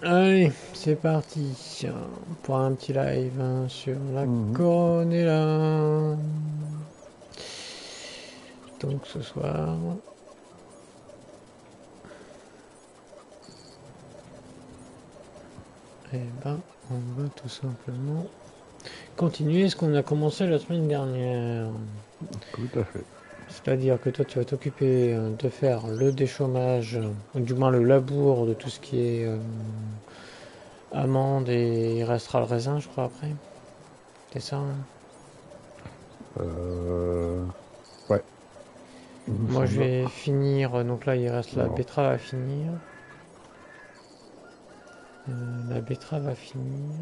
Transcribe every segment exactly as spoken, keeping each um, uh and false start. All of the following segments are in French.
Allez, c'est parti pour un petit live hein, sur la Mhm. Coronella. Donc ce soir, eh ben, on va tout simplement continuer ce qu'on a commencé la semaine dernière. Tout à fait. C'est-à-dire que toi, tu vas t'occuper euh, de faire le déchômage, euh, ou du moins le labour de tout ce qui est euh, amande et il restera le raisin, je crois, après. C'est ça, hein. Euh... Ouais, il me Moi, je semble. vais finir. euh, Donc là, il reste la Alors, betterave à finir. Euh, la betterave à finir.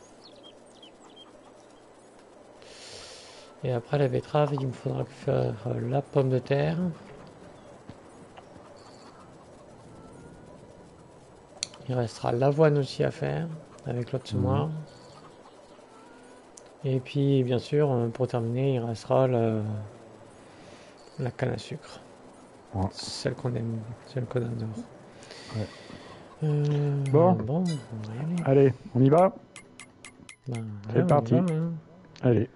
Et après la betterave, il me faudra faire euh, la pomme de terre. Il restera l'avoine aussi à faire avec l'autre mhm. semoir. Et puis, bien sûr, euh, pour terminer, il restera le- la canne à sucre. Ouais, Celle qu'on aime, celle qu'on adore. ouais. Euh, Bon, bon, on va y aller. allez, on y va? Ben, ouais, C'est on y va, parti. hein. Allez.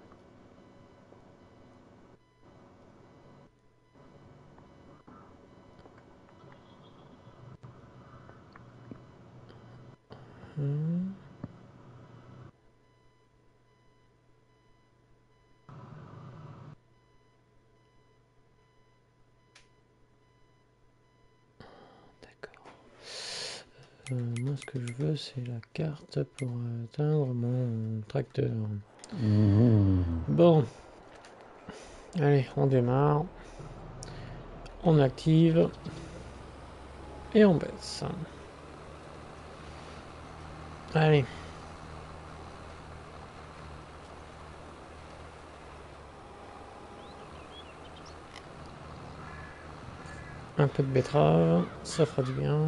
Hum, D'accord. Euh, moi, ce que je veux, c'est la carte pour atteindre mon tracteur. Mhm. Bon, allez, on démarre. On active et on baisse. Allez, un peu de betterave, ça fera du bien.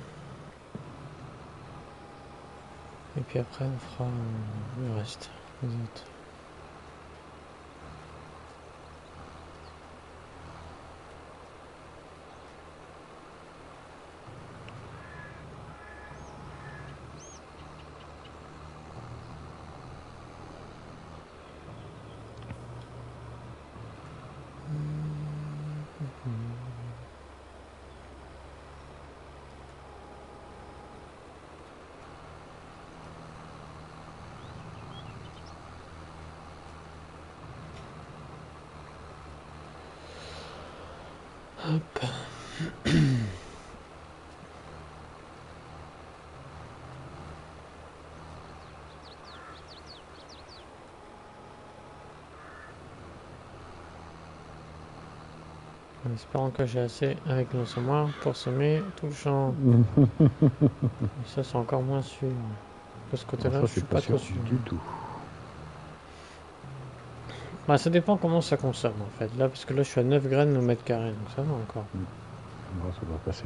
Et puis après, on fera euh, le reste, les autres. Hop. En espérant que j'ai assez avec le semoir pour semer tout le champ. Et ça, c'est encore moins sûr. De ce Alors côté-là, ça, je suis c'est pas pas trop sûr sûr. du tout. Bah, ça dépend comment ça consomme en fait. Là, parce que là, je suis à neuf graines au mètre carré, donc ça va encore. Mhm. Bon, ça doit passer.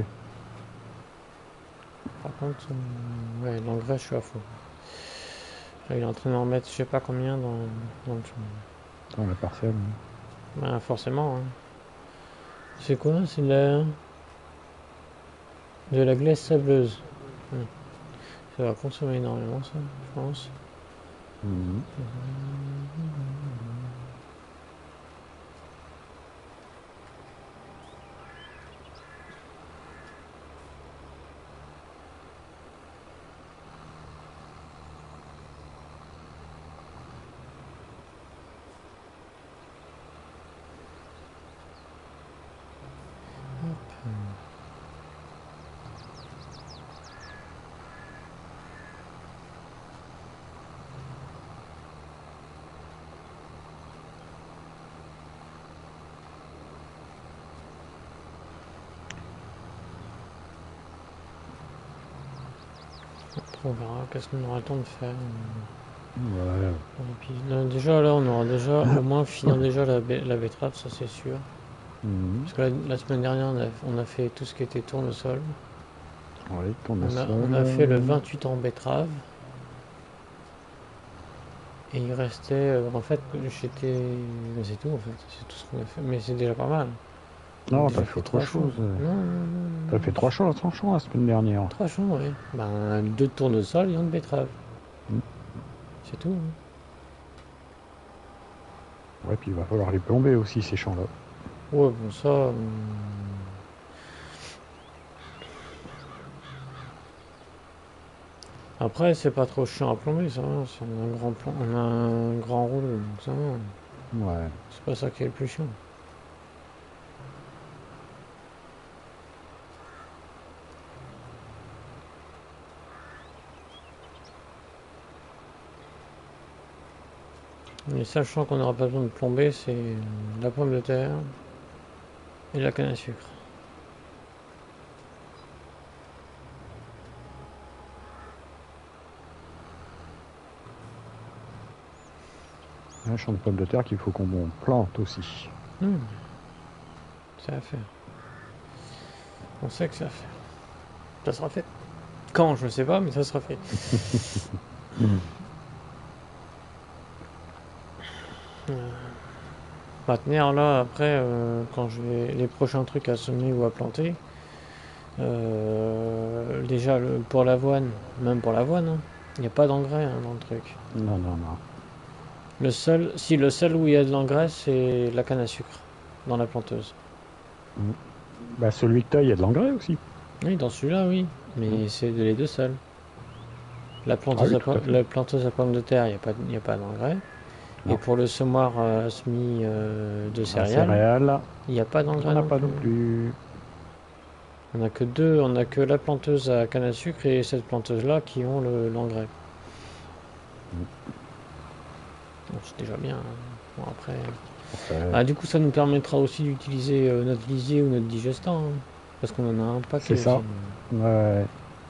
Par contre, euh, ouais, l'engrais, je suis à fond. Là, il est en train d'en mettre je sais pas combien dans, dans le champ. Dans la parcelle. Hein. Bah, forcément, hein. C'est quoi? C'est de la, de la glaise sableuse. Ouais. Ça va consommer énormément, ça, je pense. Mhm. Après, on verra qu'est-ce qu'on aura le temps de faire. Ouais. Et puis, là, déjà, là, on aura déjà au moins finir déjà la, la betterave, ça c'est sûr. Mhm. Parce que la, la semaine dernière, on a, on a fait tout ce qui était tournesol. Ouais, On a, tournesol. on a fait le euh, vingt-huit en betterave. Et il restait, euh, en fait, j'étais. C'est tout en fait, c'est tout ce qu'on a fait. Mais c'est déjà pas mal. Non, Déjà t'as fait autre trois chose. champs. Non, non, non, T'as non. fait trois champs, trois champs la semaine dernière. Trois champs, oui. Ben, deux de tournesol et un de betterave. Mm. C'est tout. Hein. Ouais, puis il va falloir les plomber aussi, ces champs-là. Ouais, bon, ça. hum, Après, c'est pas trop chiant à plomber, ça va. C'est- On a un grand plan, on a un grand rouleau, donc ça va. Ouais. C'est pas ça qui est le plus chiant. Les seuls champs qu'on n'aura pas besoin de plomber, c'est la pomme de terre et la canne à sucre. Un champ de pommes de terre qu'il faut qu'on plante aussi. Hum, C'est à faire. On sait que c'est à faire. Ça sera fait. Quand, je ne sais pas, mais ça sera fait. Euh, Maintenir là, après, euh, quand je vais les prochains trucs à semer ou à planter, euh, déjà le- pour l'avoine, même pour l'avoine, hein, il n'y a pas d'engrais hein, dans le truc. Non, non, non. Le seul, si le seul où il y a de l'engrais, c'est la canne à sucre dans la planteuse. Mm. Bah, celui que t'as, il y a de l'engrais aussi. Oui, dans celui-là, oui, mais Mm. c'est les deux seuls. La Ah planteuse, oui, à, tout po- à fait. la planteuse à pommes de terre, il n'y a pas, il y a pas d'engrais. Et Non. pour le semoir euh, semis euh, de En céréales, céréales, il n'y a pas il n'y d'engrais en a non pas plus. non plus. On n'a que deux, on n'a que la planteuse à canne à sucre et cette planteuse-là qui ont le- l'engrais. Mm. Bon, c'est déjà bien. Hein. Bon, après... Enfin, Ah, du coup, ça nous permettra aussi d'utiliser euh, notre lisier ou notre digestant. Hein, parce qu'on en a un paquet c'est aussi. ça. Ouais.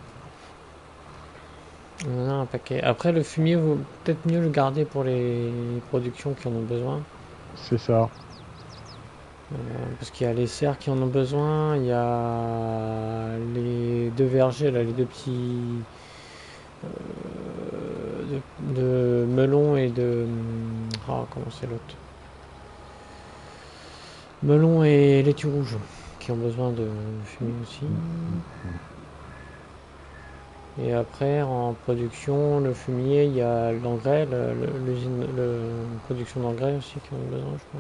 On en a un paquet. Après, le fumier, vaut peut-être mieux le garder pour les productions qui en ont besoin. C'est ça. Euh, parce qu'il y a les cerfs qui en ont besoin, il y a les deux vergers, là, les deux petits euh, de, de melon et de... Ah, comment c'est l'autre Melon et laitue rouge qui ont besoin de fumier aussi. Mm, mm, mm. Et après, en production, le fumier, il y a l'engrais, le- le- l'usine, le, production d'engrais aussi qui en ont besoin, je crois.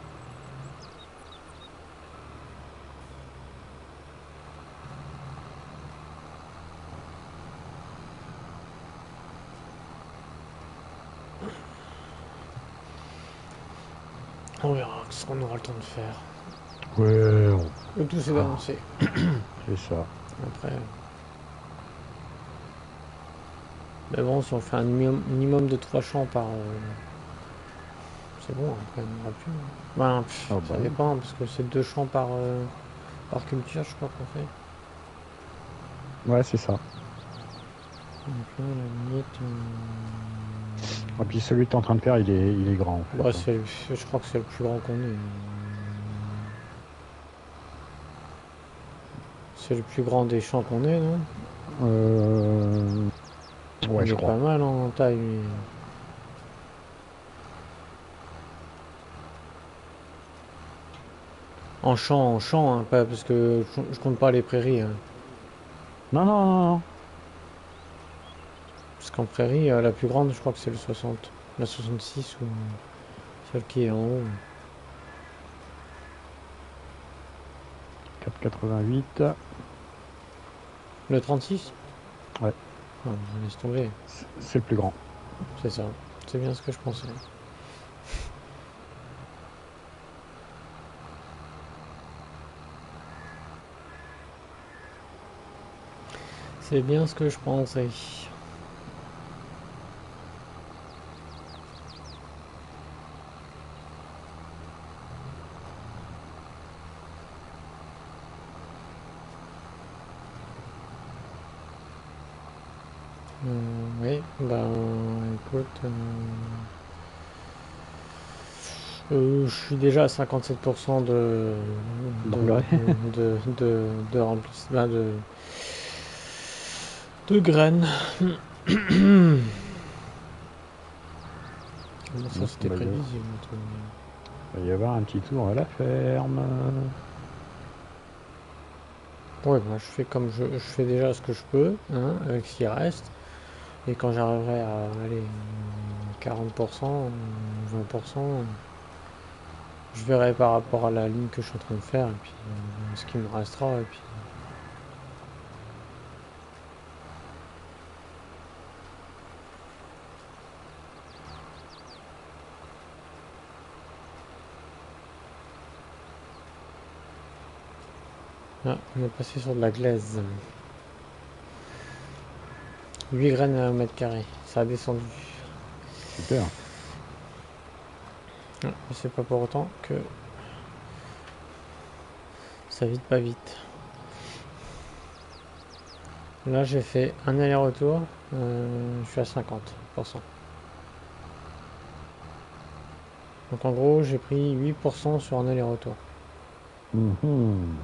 On verra ce qu'on aura le temps de faire. Ouais, on- Le tout, c'est d'avancer. c'est ça. Après. Mais bon, si on fait un minimum, minimum de trois champs par. euh, c'est bon, après, on n'aura plus. Ben, pff, Ah ça bah oui. dépend, parce que c'est deux champs par, euh, par culture, je crois qu'on fait. Ouais, c'est ça. Donc là, la limite. Et puis celui que t'es en train de faire, il est, il est grand en euh, ouais, fait. c'est, je crois que c'est le plus grand qu'on ait. C'est le plus grand des champs qu'on ait, non? Euh... Ouais, Il je est crois. pas mal en taille, lui. En champ, en champ, hein, pas parce que je, je compte pas les prairies. Hein. Non, non, non, non. Parce qu'en prairie, euh, la plus grande, je crois que c'est le soixante. La soixante-six ou celle qui est en haut. quatre quatre-vingt-huit. Le trente-six? Ouais, Ah, laisse tomber. c'est c'est le plus grand. C'est ça. C'est bien ce que je pensais. C'est bien ce que je pensais. Euh, oui, ben écoute, euh, euh, je suis déjà à cinquante-sept pour cent de de D'engrais. de de, de, de rempliss- ben, de, de graines. Bon, ça Bon, c'était bah, il va prévisible. tout. il va y avoir un petit tour à la ferme. Ouais, moi je fais comme je, je fais déjà ce que je peux, hein, avec ce qui reste. Et quand j'arriverai à aller quarante pour cent, vingt pour cent, je verrai par rapport à la ligne que je suis en train de faire, et puis euh, ce qui me restera, et puis ah, on est passé sur de la glaise. huit graines à un mètre carré, ça a descendu. Super. Ah, mais c'est pas pour autant que ça vide pas vite. Là j'ai fait un aller-retour, euh, je suis à cinquante pour cent. Donc en gros j'ai pris huit pour cent sur un aller-retour. Mhm.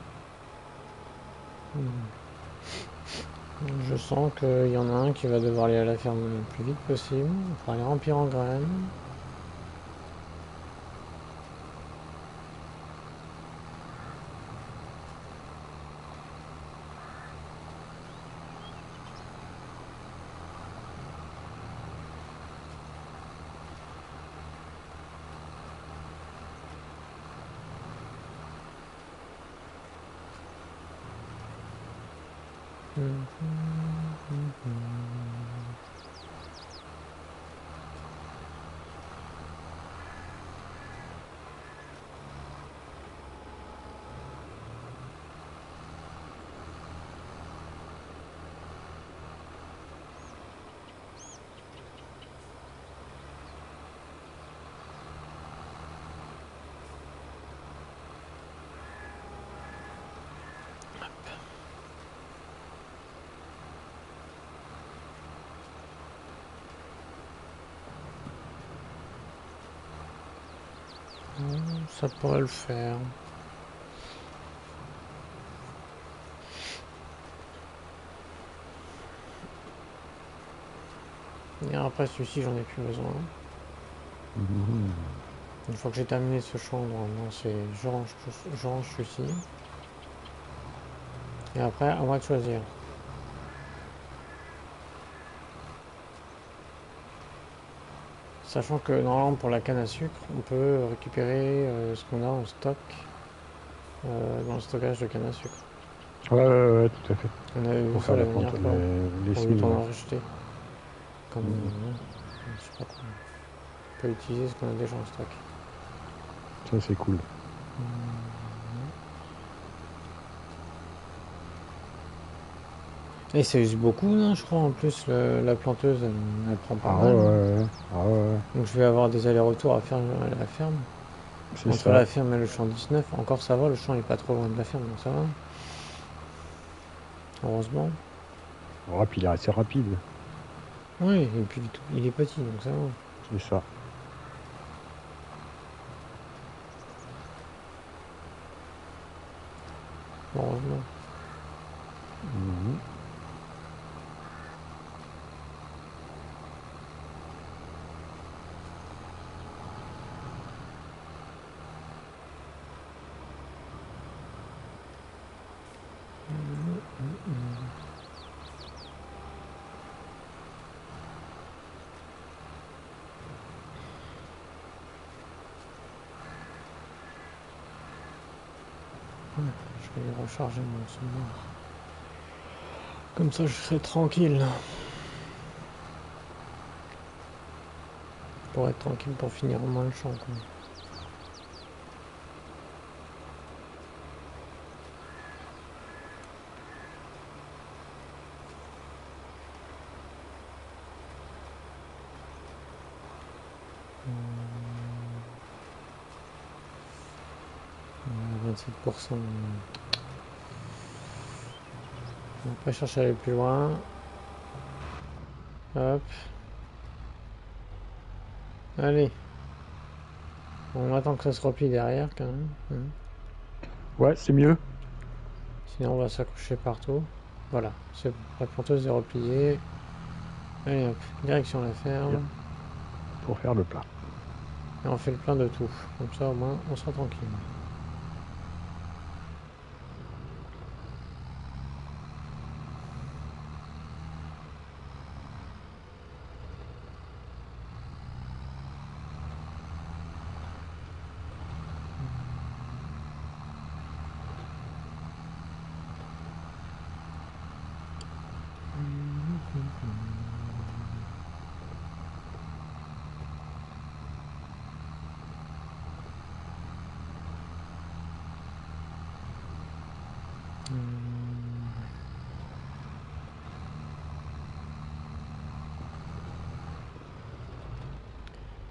Je sens qu'il y en a un qui va devoir aller à la ferme le plus vite possible pour aller remplir en graines. Ça pourrait le faire. Et après celui-ci j'en ai plus besoin. Mhm. Une fois que j'ai terminé ce champ, normalement c'est je range, je range celui-ci. Et après à moi de choisir. Sachant que normalement pour la canne à sucre, on peut récupérer euh, ce qu'on a en stock euh, dans le stockage de canne à sucre. Ouais, ouais, ouais, tout à fait. On avait vu Pour ça faire la la plante, dernière fois. les, les Au lieu semis, d'en ouais. en racheter. Comme Mhm. euh, je sais pas quoi. On peut utiliser ce qu'on a déjà en stock. Ça, c'est cool. Et ça use beaucoup, non, je crois. En plus, le- la planteuse, elle, elle prend pas Ah ouais, mal. ouais, ouais. Ah ouais, ouais. Donc je vais avoir des allers-retours à faire à la ferme. C'est Entre ça. la ferme et le champ dix-neuf, encore ça va, le champ est pas trop loin de la ferme, donc ça va. Heureusement. Oh, puis il est assez rapide. Oui, et puis il est tout- il est petit, donc ça va. C'est ça. Heureusement. Mhm. Je vais recharger mon semoir. Comme ça, je serai tranquille. Pour être tranquille, pour finir au moins le champ, quoi. vingt-sept pour cent. On va pas chercher à aller plus loin. Hop. Allez. On attend que ça se replie derrière, quand même. Hein. Ouais, c'est mieux. Sinon, on va s'accrocher partout. Voilà. C'est bon. La planteuse est repliée. Allez, hop. Direction la ferme. Bien. Pour faire le plat. Et on fait le plein de tout. Comme ça, au moins, on sera tranquille.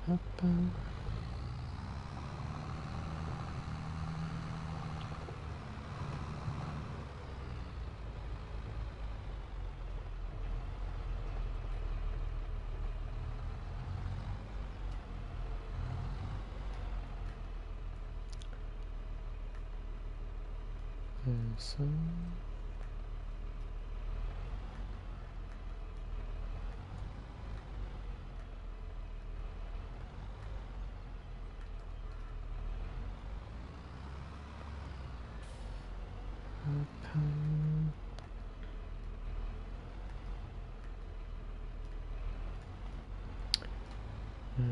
Hop. Euh, ça. Hop. Euh,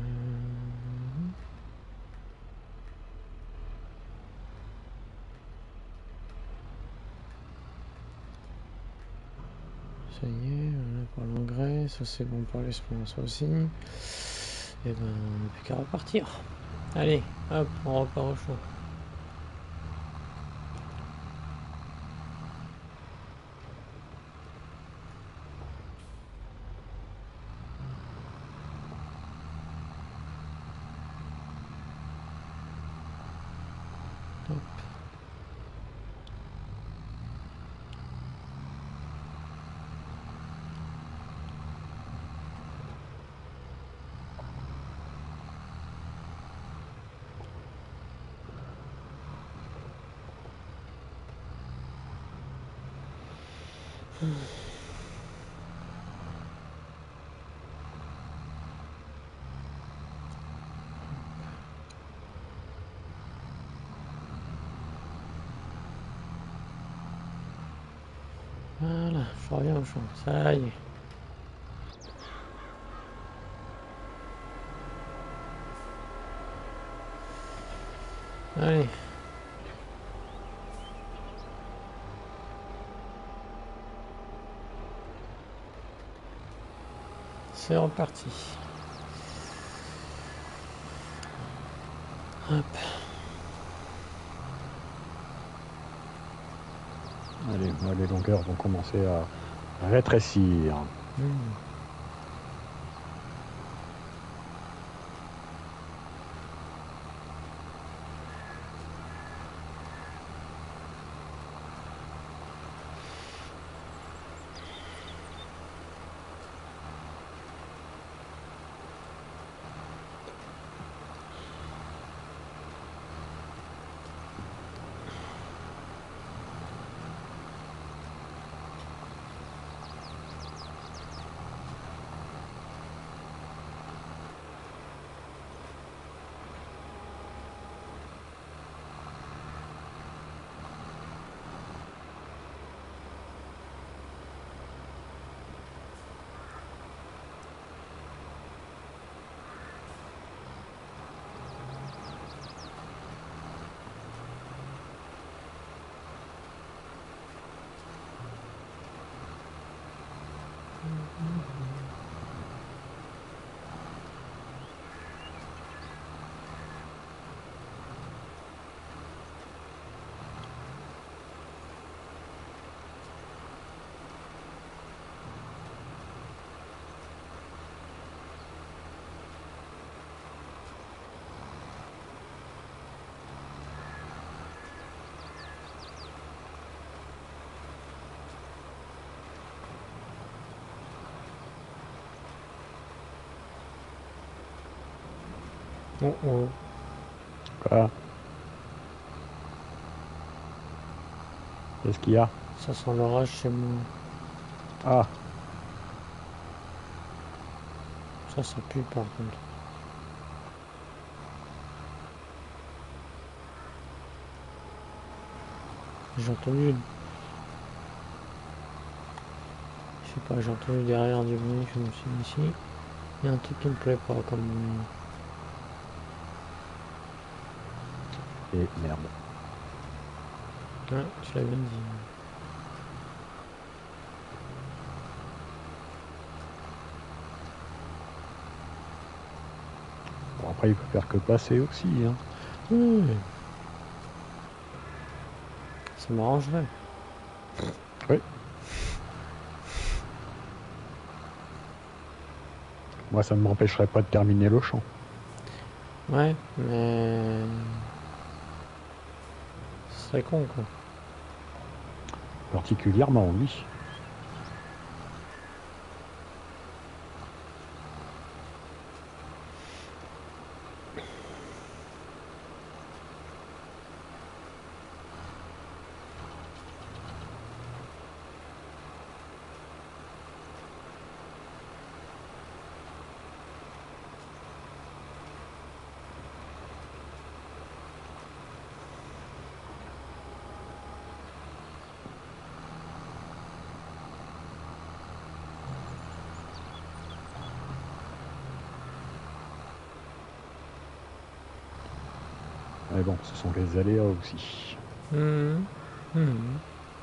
Ça y est, voilà pour l'engrais, ça c'est bon pour les semences, ça aussi. Et ben, on n'a plus qu'à repartir. Allez, hop, on repart au chaud. Hop. Voilà, je reviens au champ. Ça y est. Allez. C'est reparti. Hop. Allez, là, les longueurs vont commencer à rétrécir. Mmh. Oh oh. Quoi? Qu'est-ce qu'il y a? Ça sent l'orage chez moi. Ah, Ça, ça pue par contre. J'ai entendu. Je sais pas, j'ai entendu derrière du bruit, je me suis dit ici. Il y a un truc qui me plaît pas comme. et merde. Ouais, tu l'as bien dit. Bon, après, il peut faire que passer aussi. Hein. Oui. Ça m'arrangerait. Oui. Moi, ça ne m'empêcherait pas de terminer le champ. Ouais, mais... Ce serait con, quoi. Particulièrement, oui. Mais bon, ce sont les aléas aussi. Mmh. Mmh.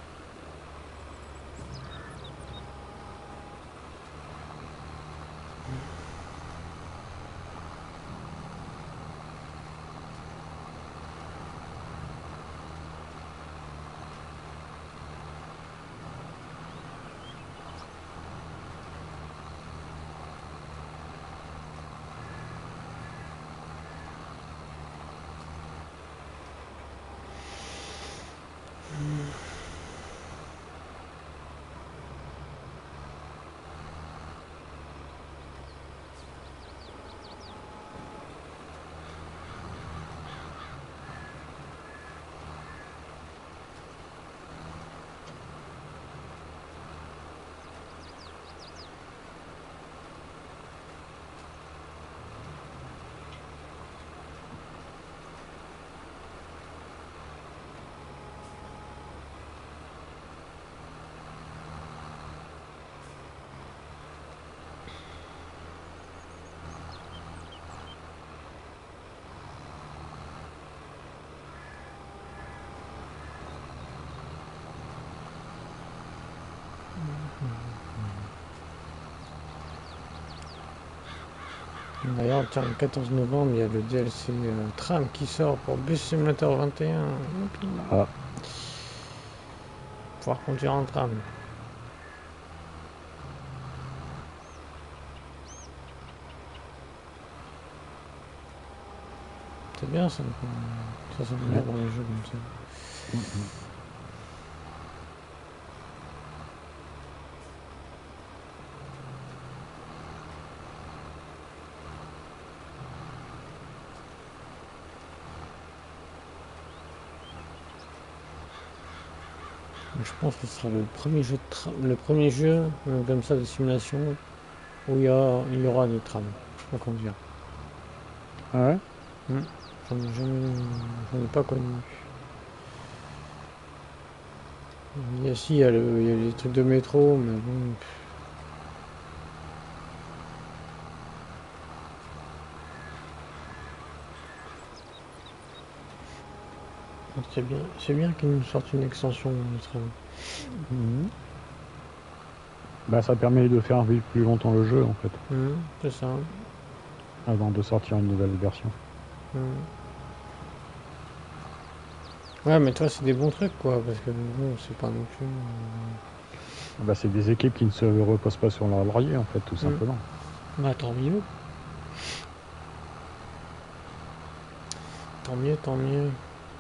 D'ailleurs, tiens, le quatorze novembre, il y a le D L C euh, Tram qui sort pour Bus Simulator vingt et un. Ah, Pouvoir conduire en tram. C'est bien ça. Ça, ça me bien dans les jeux comme ça. mhm. Je pense que ce sera le premier jeu, de tra- le premier jeu euh, comme ça de simulation où il y, a, il y aura des trams à conduire. Ah ouais. Hmm. J'en ai jamais, j'en ai pas connu. Il y a si, il y a, le, il y a les trucs de métro, mais bon. C'est bien, c'est bien qu'ils nous sortent une extension de tram. Mhm. Bah, ça permet de faire vivre plus longtemps le jeu, en fait, Hmm, c'est ça. avant de sortir une nouvelle version. Hmm. Ouais, mais toi, c'est des bons trucs, quoi, parce que bon, c'est pas non plus. Bah, c'est des équipes qui ne se reposent pas sur leur laurier, en fait, tout Hmm. simplement. Bah, tant mieux. Tant mieux, tant mieux.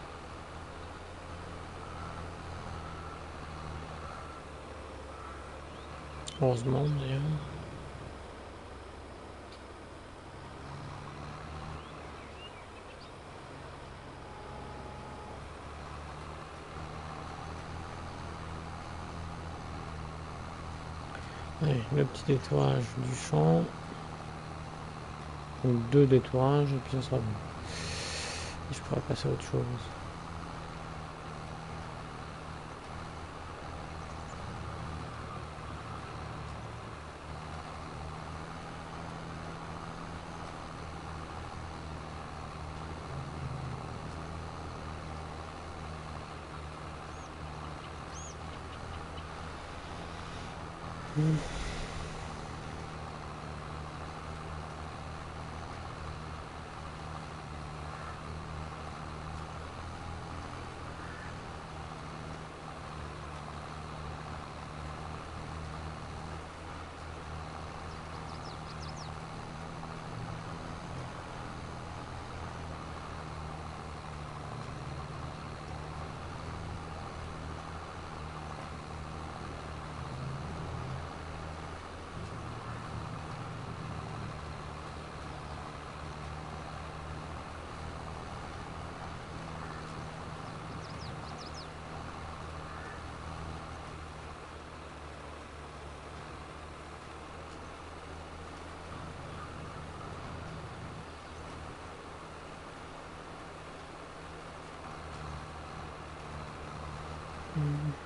Heureusement, d'ailleurs. Allez, le petit détourage du champ. Donc deux détourages, et puis ça sera bon. Et je pourrais passer à autre chose.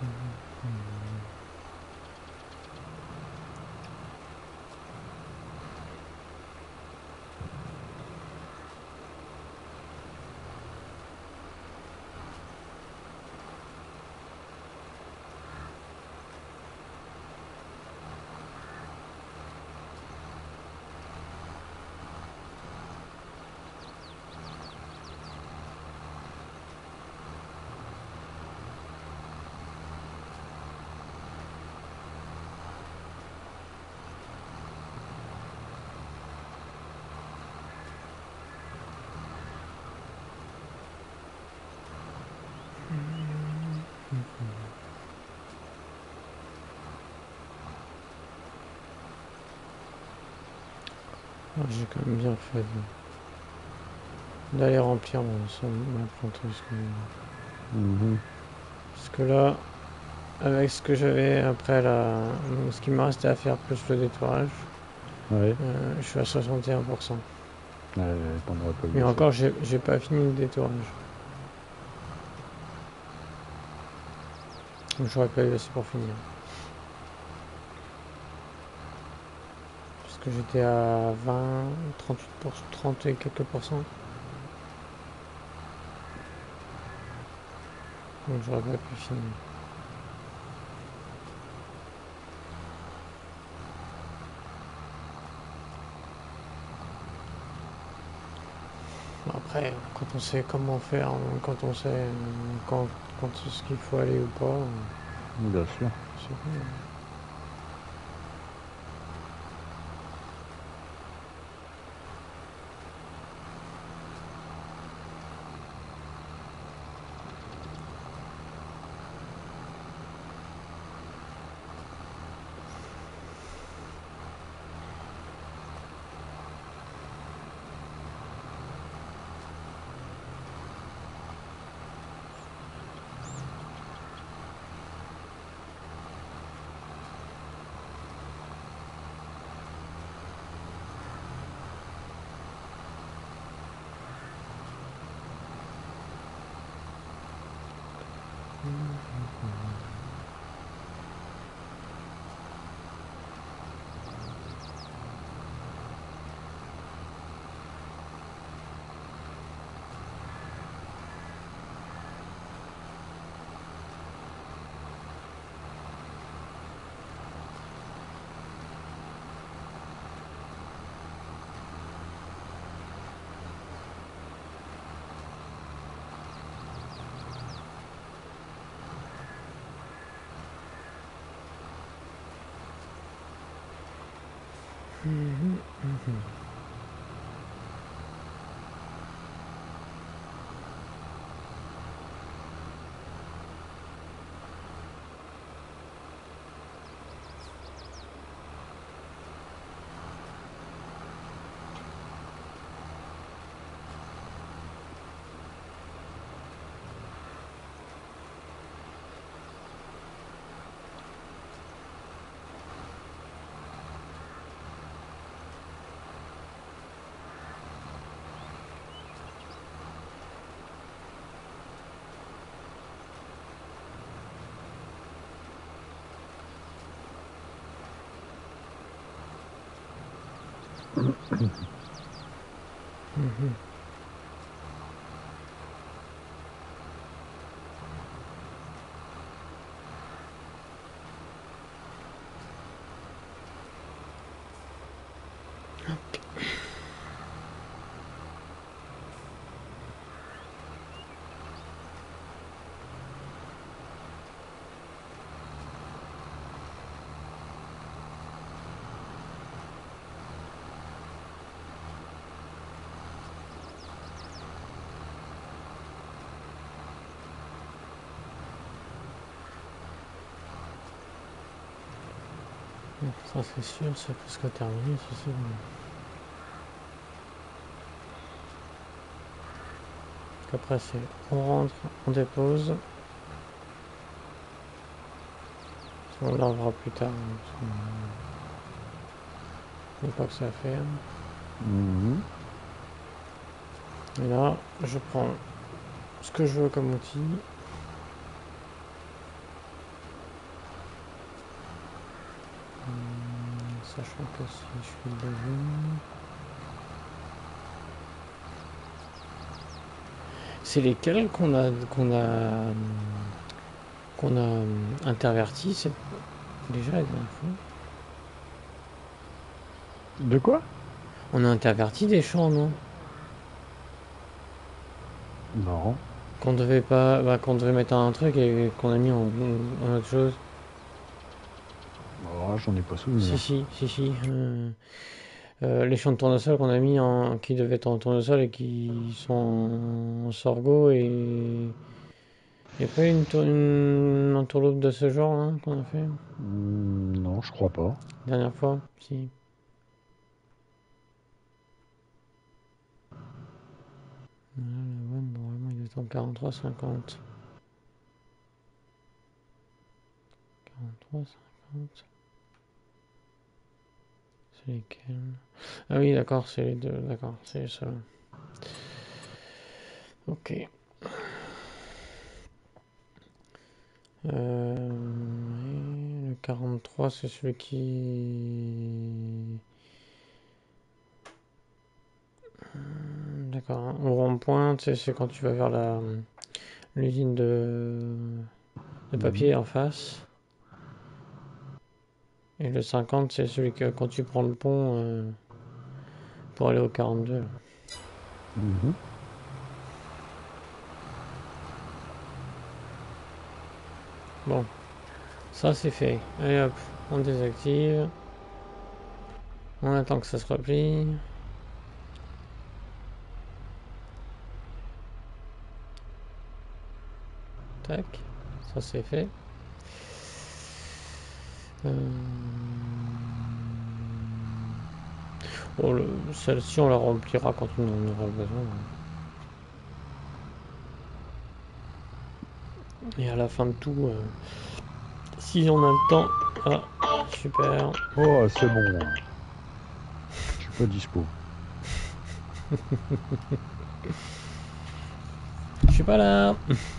Ah, j'ai quand même bien fait de- d'aller remplir mon, son- ma planteuse. quand même. Mhm. Parce que là, avec ce que j'avais après la, ce qui me restait à faire plus le détourage, Ouais. euh, je suis à soixante et un pour cent. Ouais, t'en aurais pas eu Mais assez. encore, j'ai j'ai pas fini le détourage. Donc j'aurais pas eu assez pour finir. Parce que j'étais à vingt, trente-huit pour cent, trente et quelques pourcents. Donc j'aurais pas pu finir. Après, quand on sait comment faire, quand on sait euh, quand, quand ce qu'il faut aller ou pas, euh, Bien sûr. c'est bon. Mhm, mhm. Mhm. Ça c'est sûr, c'est presque terminé, ça c'est bon. Après c'est on rentre, on dépose. On lavera plus tard. hein, parce qu'on- Une fois que c'est à faire. Mhm. Et là, je prends ce que je veux comme outil. sachant que si je suis le deuxième... C'est lesquels qu'on a qu'on a qu'on a interverti, c'est déjà la dernière fois. De quoi? On a interverti des champs, non? Non. Qu'on devait pas, bah, qu'on devait mettre un truc et qu'on a mis en, en autre chose. Oh, j'en ai pas souvenir. Si si si si. Euh, euh, les champs de tournesol qu'on a mis en, qui devaient être en tournesol et qui sont en sorgho et y a pas une, tour- une entourloupe de ce genre là qu'on a fait Hmm, non, je crois pas. la dernière fois, si. Voilà, la vanne, normalement il doit être en quarante-trois cinquante. quarante-trois cinquante. C'est lesquels? Ah oui, d'accord, c'est les deux, d'accord, c'est ça. Ok. Euh, et le quarante-trois, c'est celui qui... D'accord, hein. Au rond-point, c'est c'est quand tu vas vers la l'usine de, de Mhm. papier en face. Et le cinquante, c'est celui que quand tu prends le pont euh, pour aller au quarante-deux. Là. Mhm. Bon, ça c'est fait. Allez hop, on désactive. On attend que ça se replie. Tac, ça c'est fait. Euh... Bon, le- celle-ci on la remplira quand on en aura besoin. Et à la fin de tout, euh, si on a le temps... Ah, super. Oh, c'est bon. Je suis pas dispo. Je suis pas là.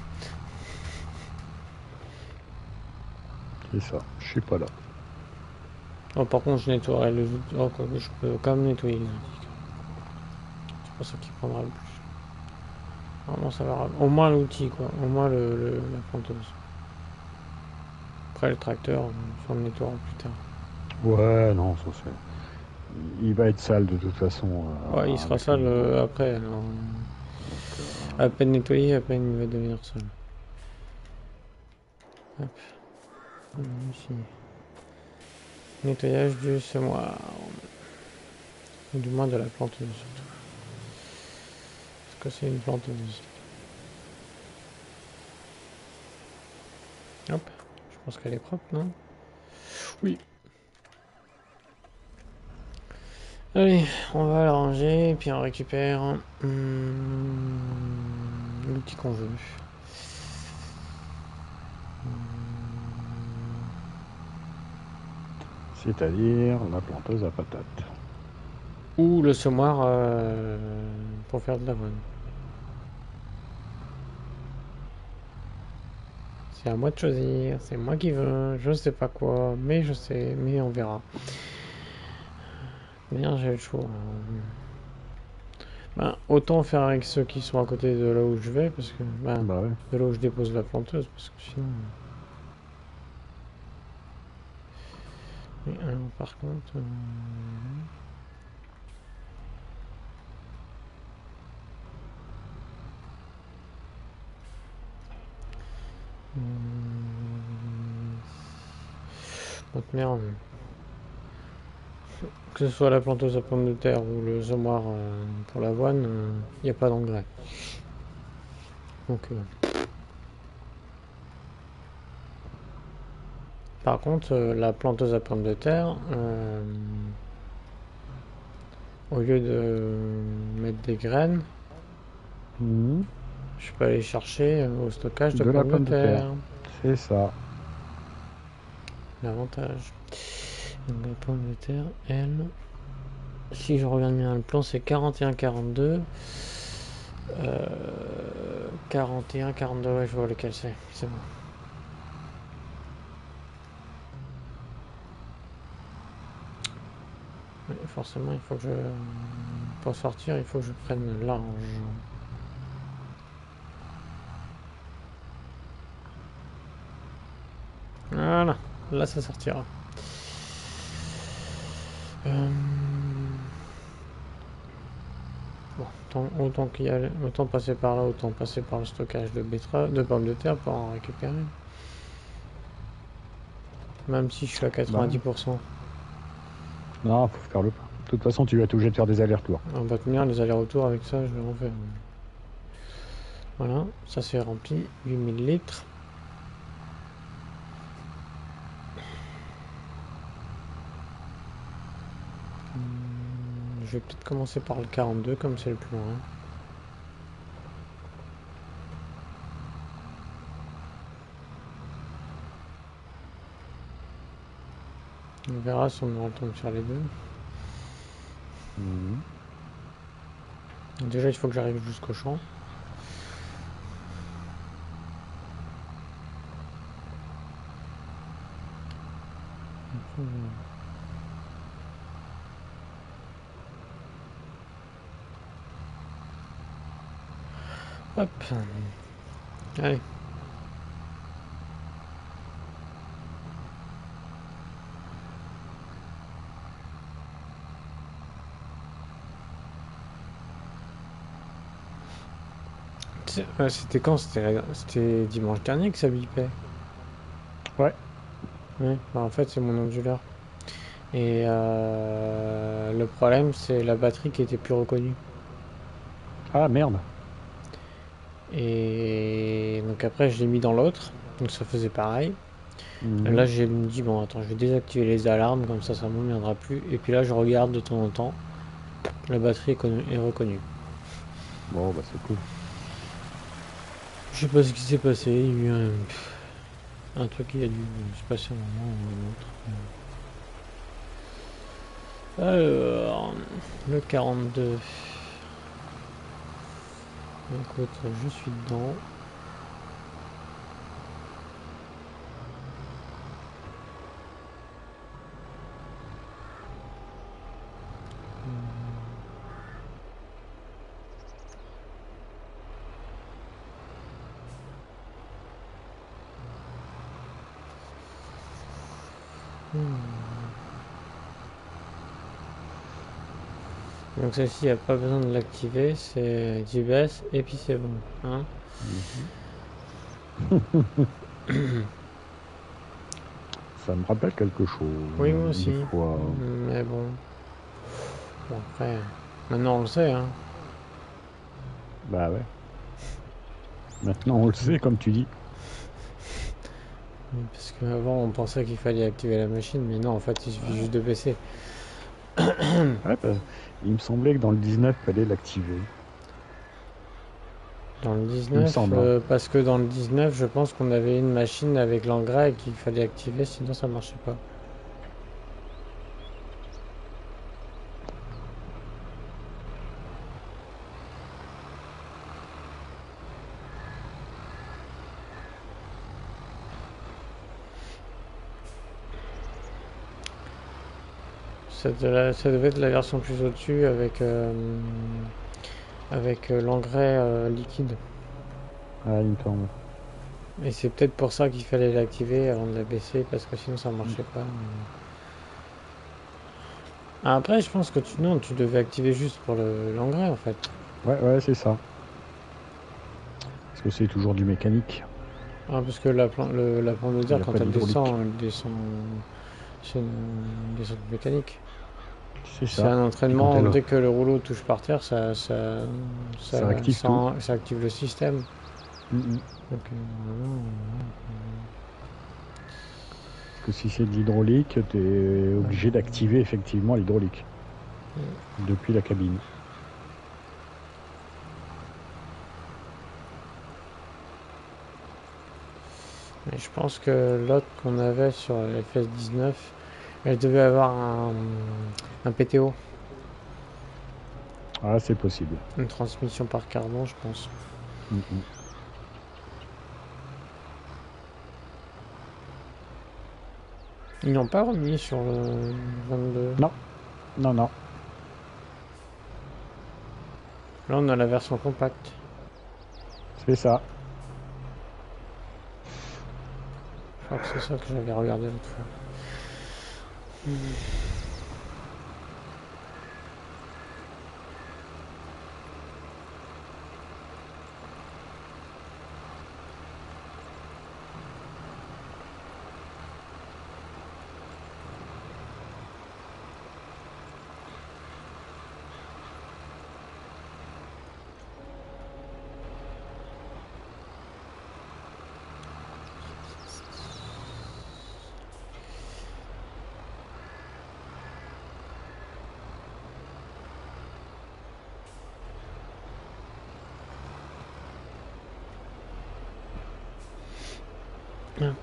C'est ça, je suis pas là. Oh, par contre, je nettoierai les outils. Oh, quoi que je peux quand même nettoyer les outils. C'est pas ça qui prendra le plus. Vraiment, ça va. Au moins l'outil, quoi. Au moins le, le- la planteuse. Après, le tracteur, on le nettoiera plus tard. Ouais, non, ça c'est. Il va être sale de toute façon Ouais, il euh, sera avec le sale niveau. euh, après. Alors, Donc, à euh, peine nettoyé, à peine il va devenir sale. Hop. Ici. Nettoyage du semoir. Ou du moins de la planteuse, surtout. Parce que c'est une planteuse. Hop. Je pense qu'elle est propre, non? Oui. Allez, on va la ranger, et puis on récupère hum, l'outil qu'on veut. c'est-à-dire la planteuse à patates. Ou le semoir euh, pour faire de l'avoine. C'est à moi de choisir, c'est moi qui veux, je sais pas quoi, mais je sais, mais on verra. Bien, j'ai le choix. Ben, autant faire avec ceux qui sont à côté de là où je vais, parce que ben, Bah ouais. de là où je dépose la planteuse, parce que sinon. Mais alors, par contre. euh, hum, Autre merde. Que ce soit la planteuse à pommes de terre ou le semoir euh, pour l'avoine, il n'y a pas d'engrais. Donc, euh, par contre, euh, la planteuse à pommes de terre, euh, au lieu de mettre des graines, Mhm. je peux aller chercher euh, au stockage de De la pommes de pomme de terre. terre. C'est ça. L'avantage. Donc, la pomme de terre, elle, si je regarde bien le plan, c'est quarante et un quarante-deux. Euh, quarante et un quarante-deux, ouais, je vois lequel c'est. C'est bon. Ouais, forcément, il faut que je... Pour sortir, il faut que je prenne large. Voilà, là ça sortira. Euh... Bon, autant, autant qu'il y a, autant passer par là, autant passer par le stockage de betteraves, de pommes de terre pour en récupérer. Même si je suis à Bah, quatre-vingt-dix pour cent. non, faut faire le pas. De toute façon, tu vas être obligé de faire des allers-retours. On va tenir les allers-retours avec ça, je vais en faire. Voilà, ça c'est rempli, huit mille litres. Je vais peut-être commencer par le quarante-deux comme c'est le plus loin. On verra si on aura le temps de faire les deux. Mmh. Déjà il faut que j'arrive jusqu'au champ. Hop. Allez. C'était quand? C'était dimanche dernier que ça bipait. Ouais. Ouais, bah en fait c'est mon onduleur. Et euh, le problème c'est la batterie qui était plus reconnue. Ah merde. Et donc après je l'ai mis dans l'autre, donc ça faisait pareil. Mmh. Là j'ai me dit bon attends je vais désactiver les alarmes comme ça ça ne m'emmerdera plus. Et puis là je regarde de temps en temps, la batterie est, connue, est reconnue. Bon bah c'est cool. Je sais pas ce qui s'est passé, il y a eu un, un truc qui a dû se passer un moment ou un autre. Alors, le quarante-deux. Écoute, je suis dedans. Hmm. Donc celle-ci, il n'y a pas besoin de l'activer, c'est G P S et puis c'est bon. Hein. Mmh. Ça me rappelle quelque chose. Oui, moi aussi. Une fois. Mais bon. Bon, après, maintenant on le sait. Hein. Bah ouais. Maintenant on le sait, comme tu dis. Parce qu'avant on pensait qu'il fallait activer la machine, mais non, en fait il suffit juste de baisser. Ouais, bah, il me semblait que dans le dix-neuf, il fallait l'activer. Dans le Il me dix-neuf, semble. euh, parce que dans le dix-neuf, je pense qu'on avait une machine avec l'engrais et qu'il fallait activer, sinon ça marchait pas. Ça devait, ça devait être la version plus au-dessus avec, euh, avec euh, l'engrais euh, liquide. Ah, il me semble. Et c'est peut-être pour ça qu'il fallait l'activer avant de la baisser, parce que sinon ça marchait pas. Ah, après, je pense que tu, non, tu devais activer juste pour le- l'engrais en fait. Ouais, ouais, c'est ça. Parce que c'est toujours du mécanique. Ah, parce que la, plan- le, la pomme de Il terre, n'y a quand pas elle d'hydraulique. descend, elle descend. C'est une descente mécanique. C'est C'est ça. un Puis quand entraînement, elle- dès que le rouleau touche par terre, ça, ça, ça, Ça active ça, tout. ça active le système. Mm, mm. Donc, euh, voilà. Parce que si c'est de l'hydraulique, tu es obligé d'activer effectivement l'hydraulique. Mm. Depuis la cabine. Mais je pense que l'autre qu'on avait sur la F S dix-neuf, elle devait avoir un, un P T O, Ah, c'est possible. une transmission par carbone, je pense. Mm, mm. Ils n'ont pas remis sur le vingt-deux. Non. Non, non. Là, on a la version compacte. C'est ça. Je crois que c'est ça que j'avais regardé l'autre fois. Mmh. Hop.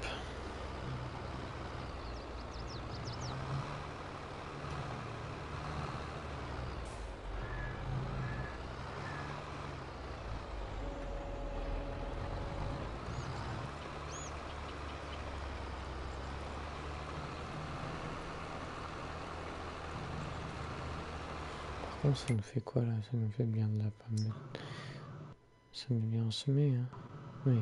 Par contre, ça nous fait quoi là? Ça nous fait bien de la pomme. Ça nous vient en semer, hein? Oui.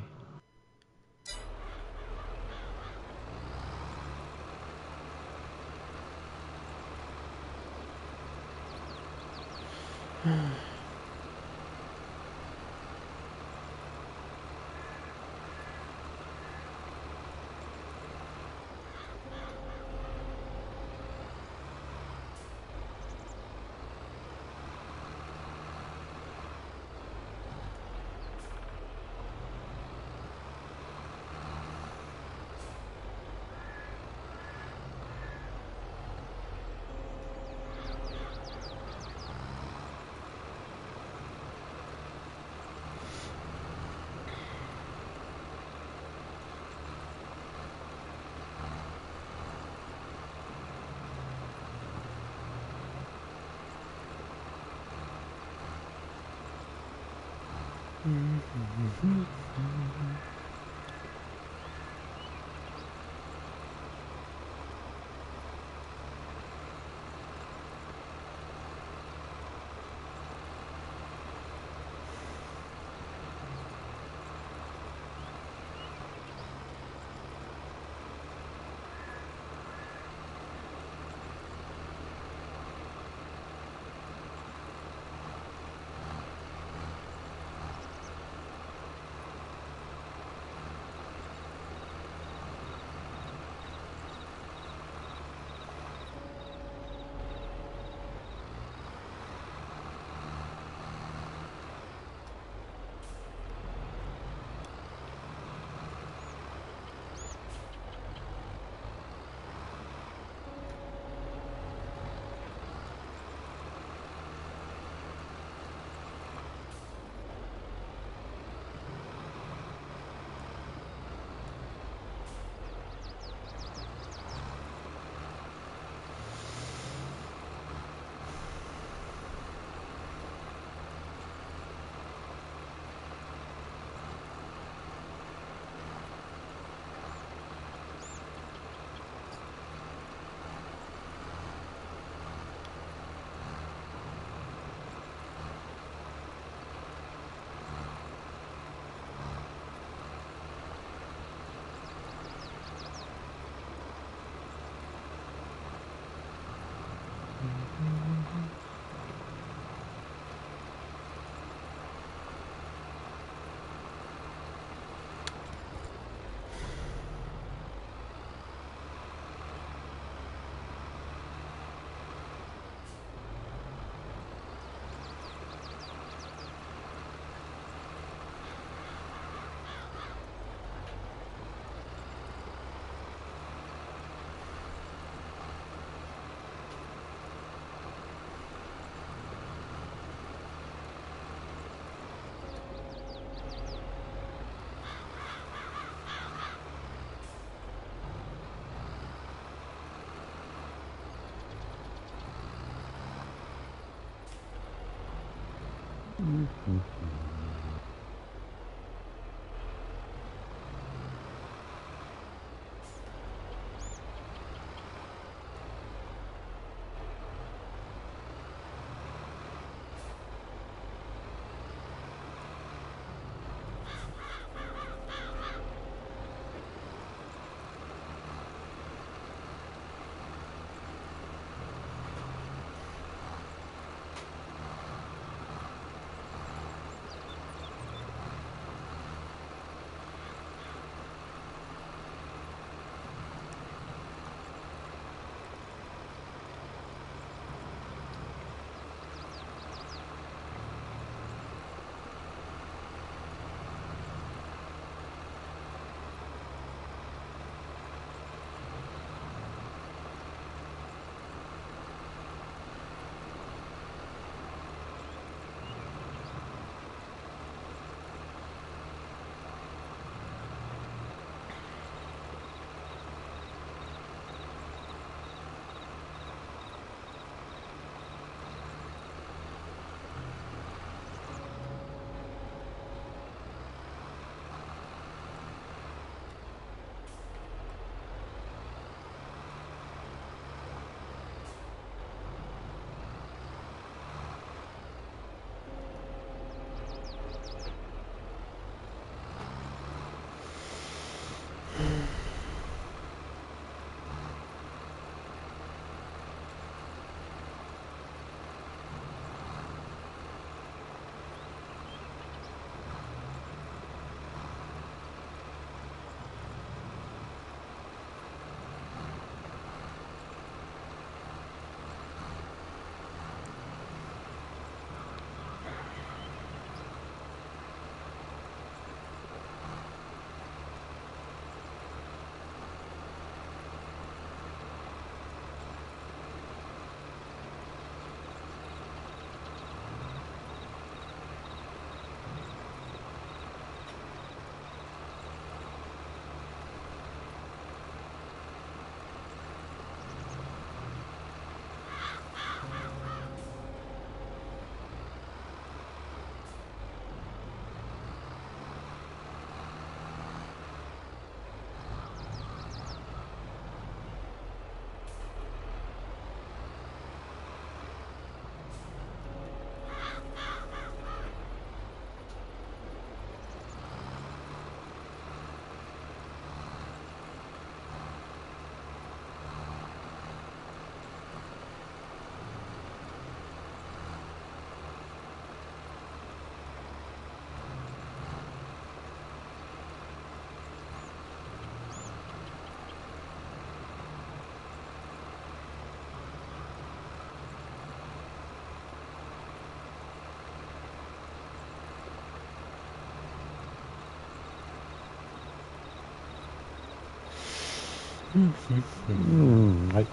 Mmh, ouais.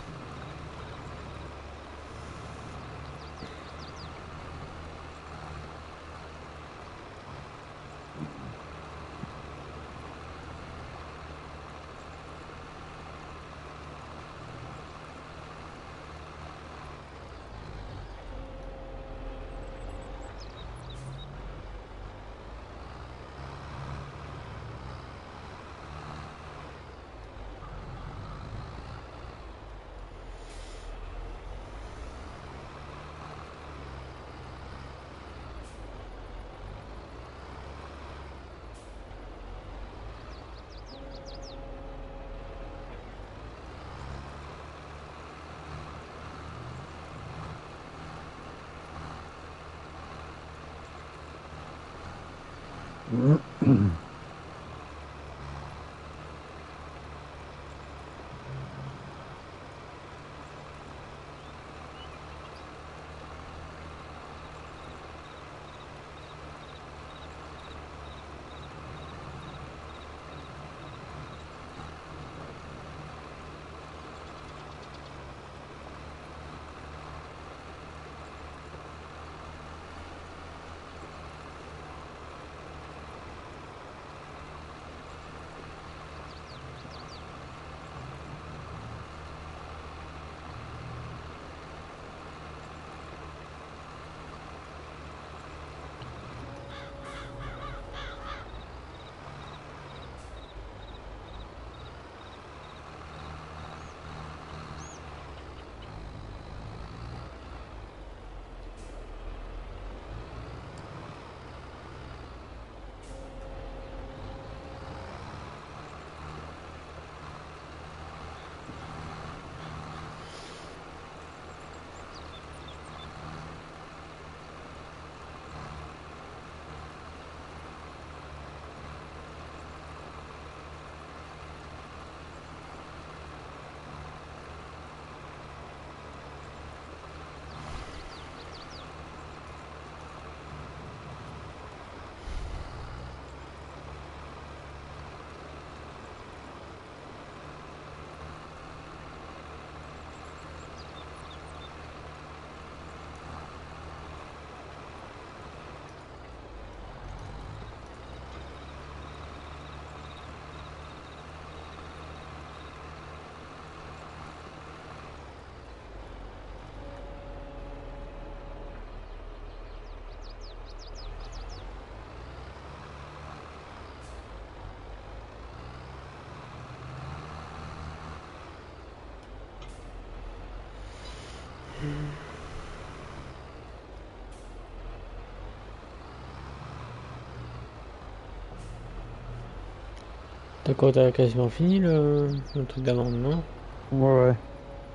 T'as quoi, t'as quasiment fini le, le truc d'amende, non? Ouais, ouais.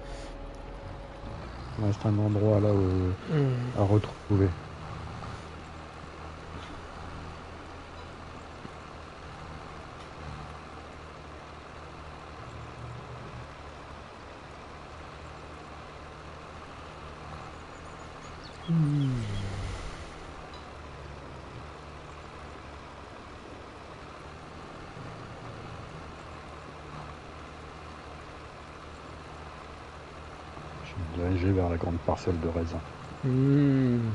Il reste un endroit là où... Hmm. à retrouver. Je vais me diriger vers la grande parcelle de raisin. Hmm.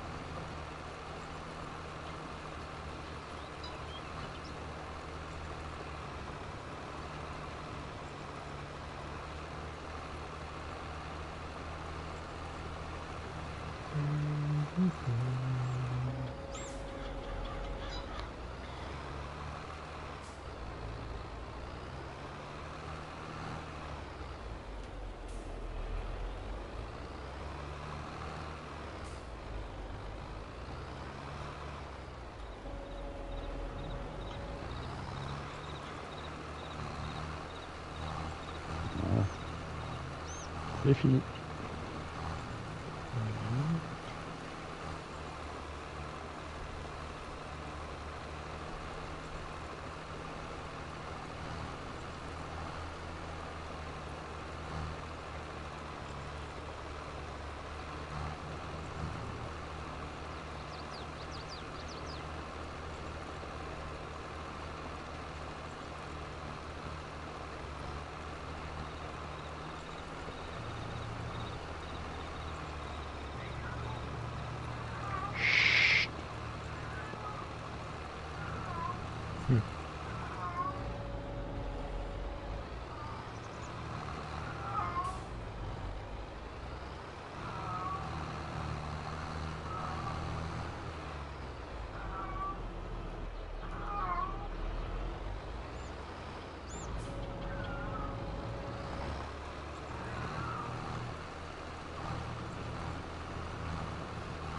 Voilà. C'est fini.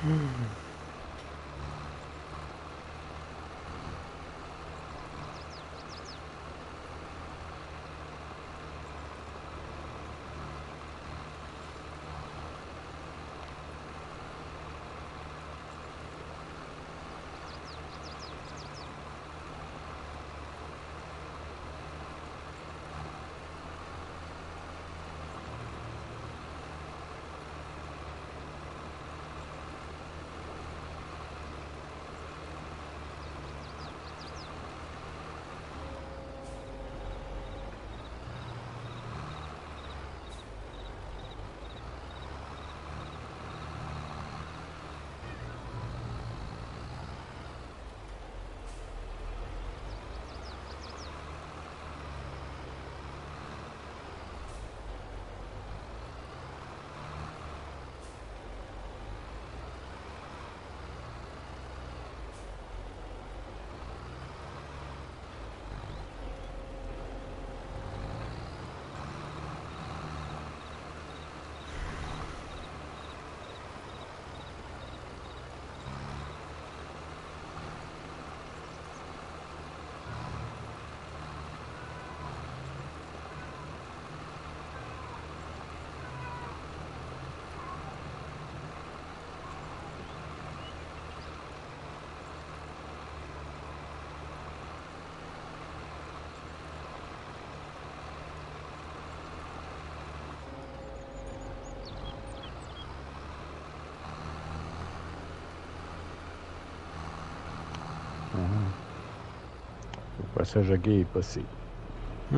Le passage à guet est passé. Hmm.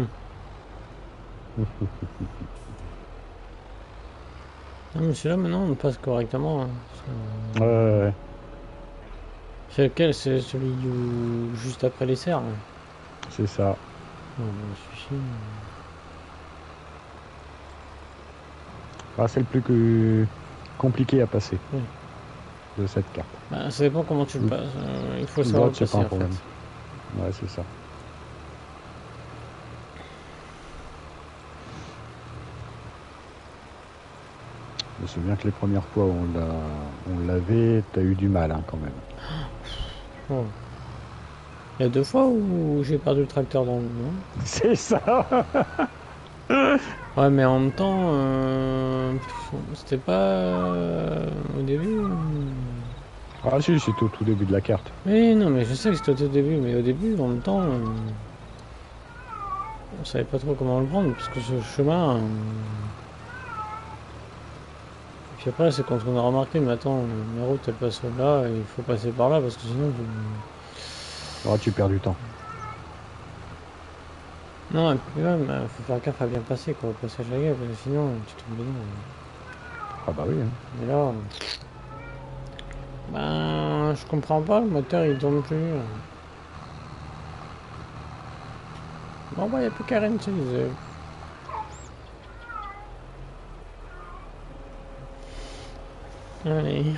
Non, mais celui-là, maintenant, on passe correctement. Hein. Ouais, ouais, ouais. C'est lequel? C'est celui où... juste après les serres. Hein. C'est ça. Non, celui-ci... Ah, c'est le plus que... compliqué à passer. Oui. De cette carte. Bah, ça dépend comment tu le Oui. passes. Euh, il faut savoir le c'est passer, pas un en problème. fait. Ouais, c'est ça. Je me souviens que les premières fois où on l'a, on l'avait, t'as eu du mal hein, quand même. Oh. Il y a deux fois où j'ai perdu le tracteur dans le nom. C'est ça. Ouais, mais en même temps, euh, c'était pas euh, au début. Ah si, c'était au tout début de la carte. Oui, non, mais je sais que c'était au début, mais au début, en même temps, euh, on savait pas trop comment le prendre, parce que ce chemin... euh, Et puis après, c'est quand on a remarqué, mais attends, la route, elle passe là, et il faut passer par là, parce que sinon... je- Ah, tu perds du temps. Non, et puis même, euh, faut faire gaffe à bien passer, quoi, au passage à gaffe, parce que sinon, tu tombes dedans. Ah bah oui. Hein. Mais là... Ben, je comprends pas, le moteur, il tourne plus. Bon, bah, il n'y a plus qu'à réutiliser. Allez.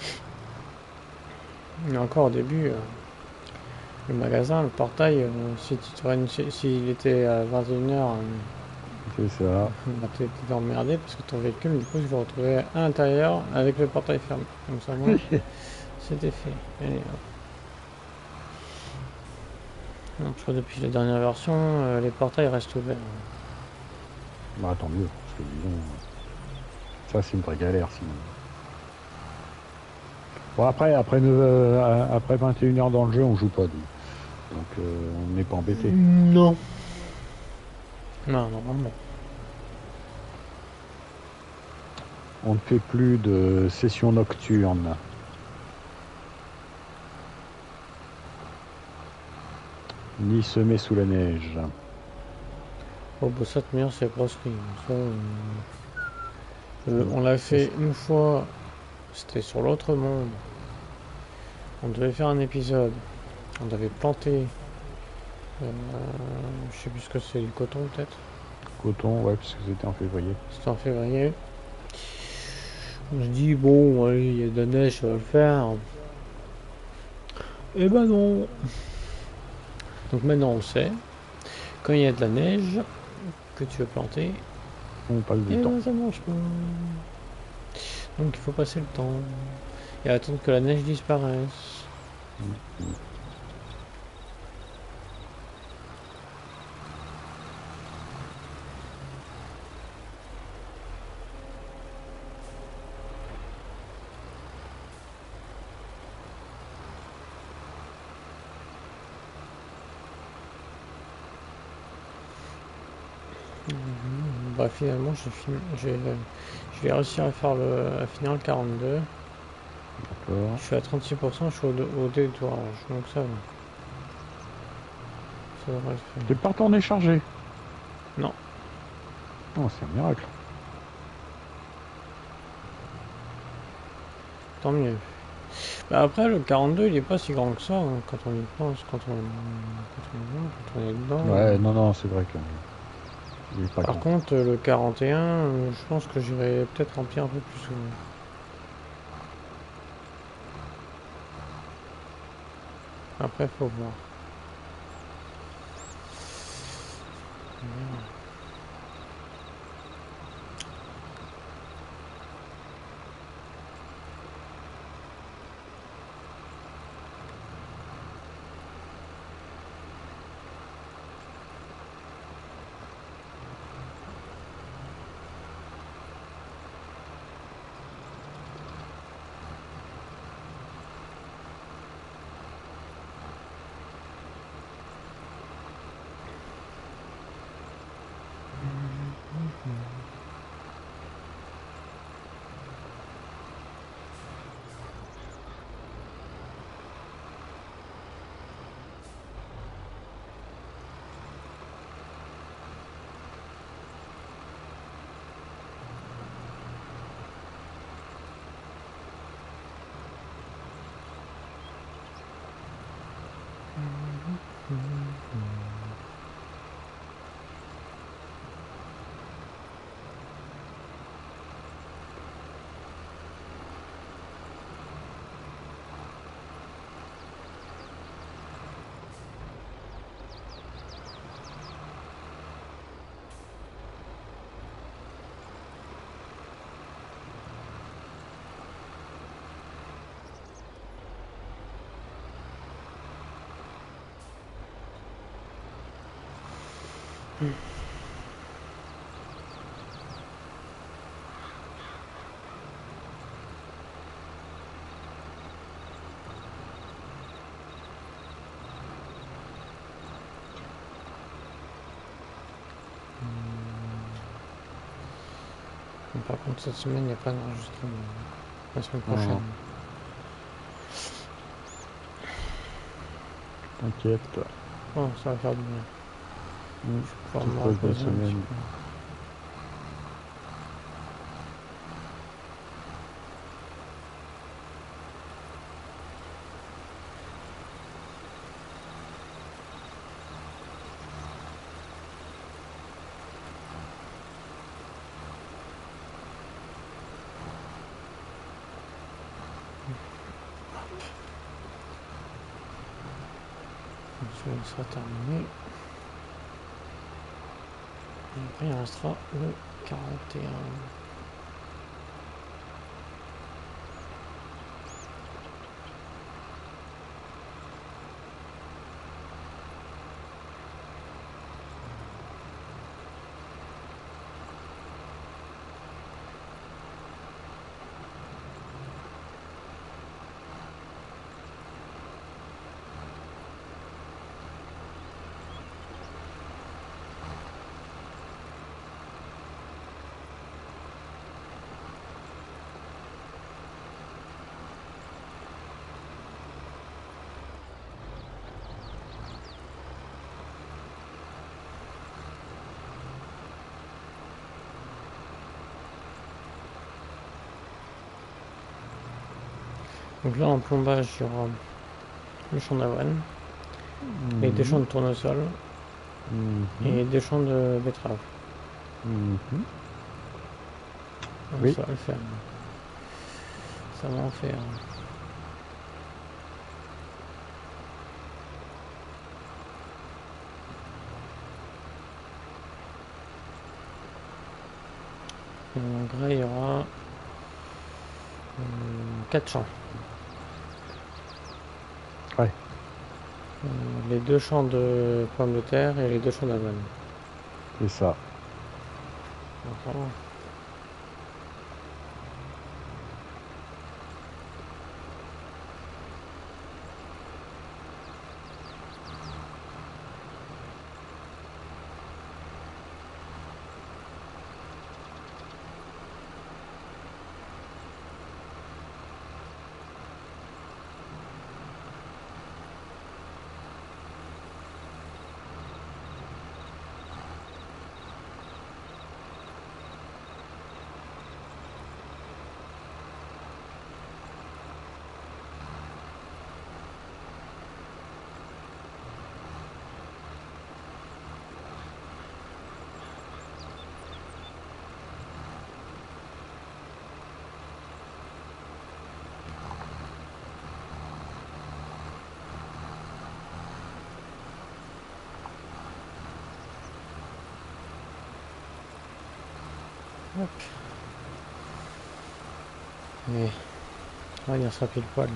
Mais encore au début, euh, le magasin, le portail, euh, si tu te réuni- si- s'il était à vingt et une heures, C'est ça. bah, tu étais emmerdé parce que ton véhicule, du coup, je le retrouvais à l'intérieur avec le portail fermé. Comme ça, moi, c'était fait. Allez, hop. Donc, je crois que depuis la dernière version, euh, les portails restent ouverts. Bah tant mieux, parce que disons, ça c'est une vraie galère sinon. Bon après, après, neuf, euh, après vingt et une heures dans le jeu, on joue pas nous. Donc euh, on n'est pas embêté. Non. Non, normalement. On ne fait plus de sessions nocturnes. Ni semer sous la neige. Oh, bah, ça, de manière, c'est proscrit. Ça, euh, euh, on l'a fait une fois, c'était sur l'autre monde. On devait faire un épisode. On avait planté. Euh, je sais plus ce que c'est, du coton peut-être. Coton, ouais, puisque c'était en février. C'était en février. On se dit, bon, allez, il y a de la neige, ça va le faire. Eh ben non. Donc maintenant on le sait. Quand il y a de la neige que tu veux planter, On passe eh du temps. ben ça marche pas. Donc il faut passer le temps. et attendre que la neige disparaisse. Bah finalement j'ai fini, j'ai, je vais réussir à faire le, à finir le quarante-deux. D'accord. Je suis à trente-six pour cent, je suis au, au détourage, donc ça va. Ça devrait le faire. T'es pas retourné charger? Non. Oh, c'est un miracle. Tant mieux. Bah après le quarante-deux il est pas si grand que ça hein, quand on y pense, quand on, quand on, y va, quand on est dedans. Ouais, euh. non, non, c'est vrai que il est pas Par grand. contre le quarante et un, euh, je pense que j'irai peut-être remplir un peu plus souvent. Après faut voir. Par contre, cette semaine, il n'y a pas d'enregistrement. La semaine prochaine. Non. T'inquiète. Oh, ça va faire du bien. Mmh. Je vais pouvoir Tu me te poses bonne reposer un petit semaine. peu. Donc, celui-là sera terminé. Et après, il restera le quarante et un. Donc là, en plombage, il y aura le champ d'avoine, Mmh. et des champs de tournesol, Mmh. et des champs de betterave. Mmh. Donc Oui. ça va le faire. Ça va en faire. Et en gras, il y aura euh, quatre champs. Ouais. Euh, les deux champs de pommes de terre et les deux champs d'avoine. C'est ça. Voilà. Hop. Et on va dire ça pile poil.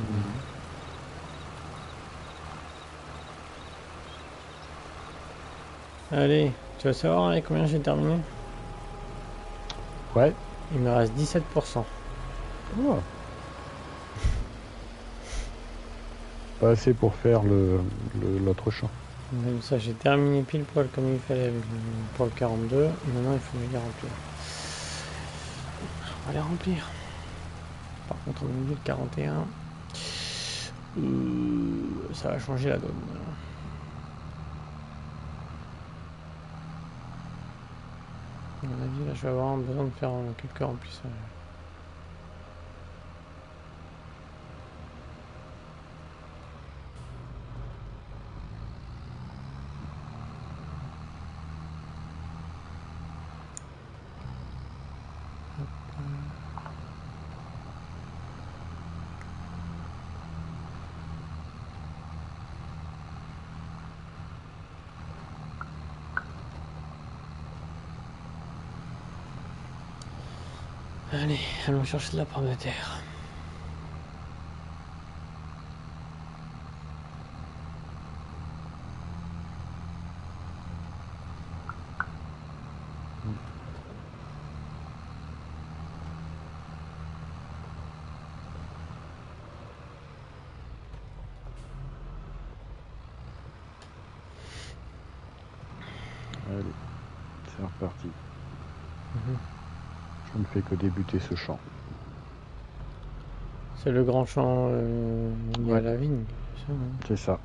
Allez, tu vas savoir avec combien j'ai terminé? Ouais. Il me reste dix-sept pour cent. Oh. Pas assez pour faire le le- l'autre champ. Comme ça, j'ai terminé pile poil comme il fallait avec le- pour le quarante-deux. Maintenant, il faut les remplir. On va les remplir. Par contre, on a mis le quarante et un. Euh, ça va changer la donne. À mon avis, là, je vais avoir besoin de faire quelques remplissages. Allez, allons chercher de la pomme de terre. Allez, c'est reparti. Mhm. Je ne fais que débuter ce champ. C'est le grand champ euh, lié à Ouais. la vigne. C'est ça, hein. C'est ça.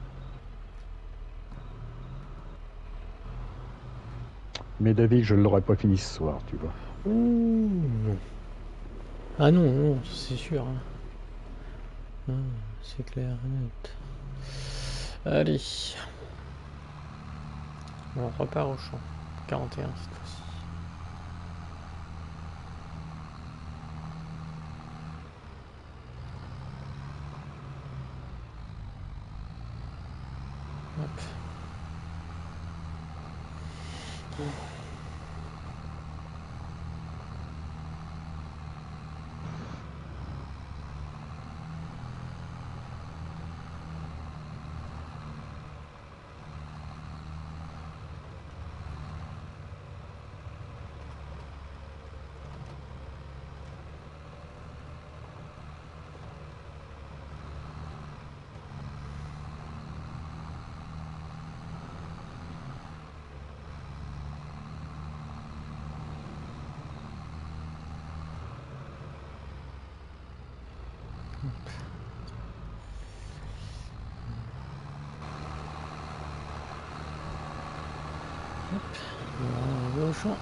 Mais David, je ne l'aurais pas fini ce soir, tu vois. Ouh, non. Ah non, non, c'est sûr. Hein. Ah, c'est clair, net. Allez. On repart au champ. quarante et un cette fois-ci. Hop. On va au champ.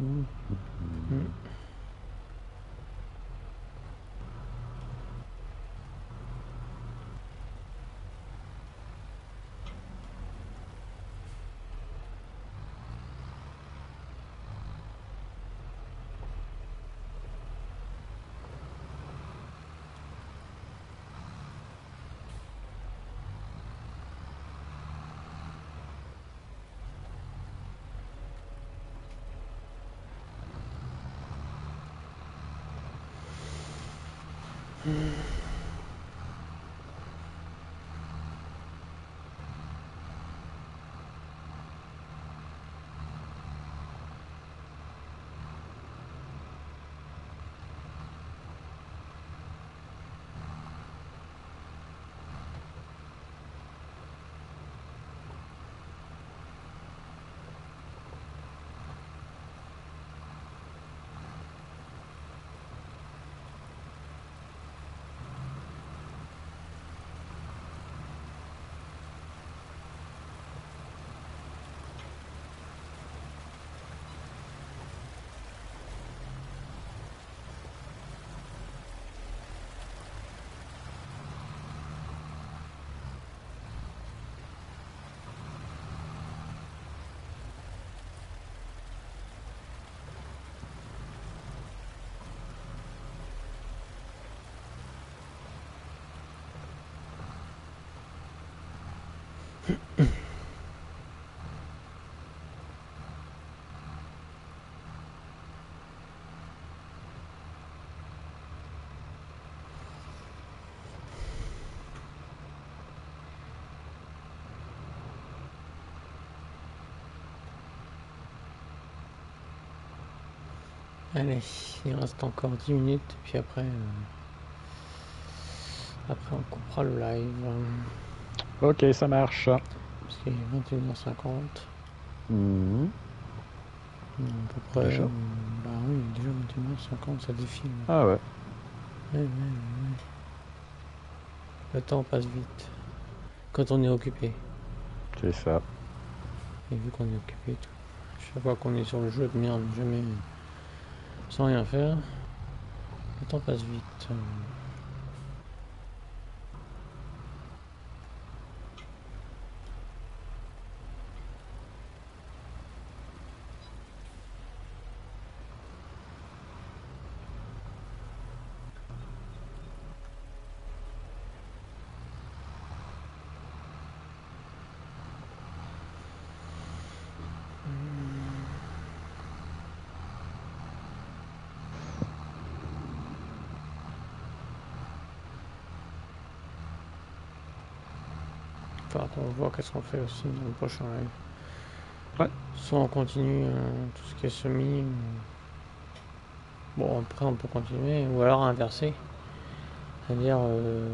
Mm. Allez, il reste encore dix minutes, puis après, euh, après on coupera le live. Ok, ça marche. Parce qu'il est vingt et une heures cinquante. Mmh. À peu près. Déjà euh, bah oui, déjà vingt et une heures cinquante, ça défile. Ah ouais. Ouais, ouais, ouais. Le temps passe vite. Quand on est occupé. C'est ça. Et vu qu'on est occupé et tout. Chaque fois qu'on est sur le jeu de merde, jamais sans rien faire, le temps passe vite. Enfin, on voit qu'est-ce qu'on fait aussi dans le prochain live. Ouais. Soit on continue euh, tout ce qui est semi. Ou... Bon, après on peut continuer, ou alors inverser. C'est-à-dire, euh,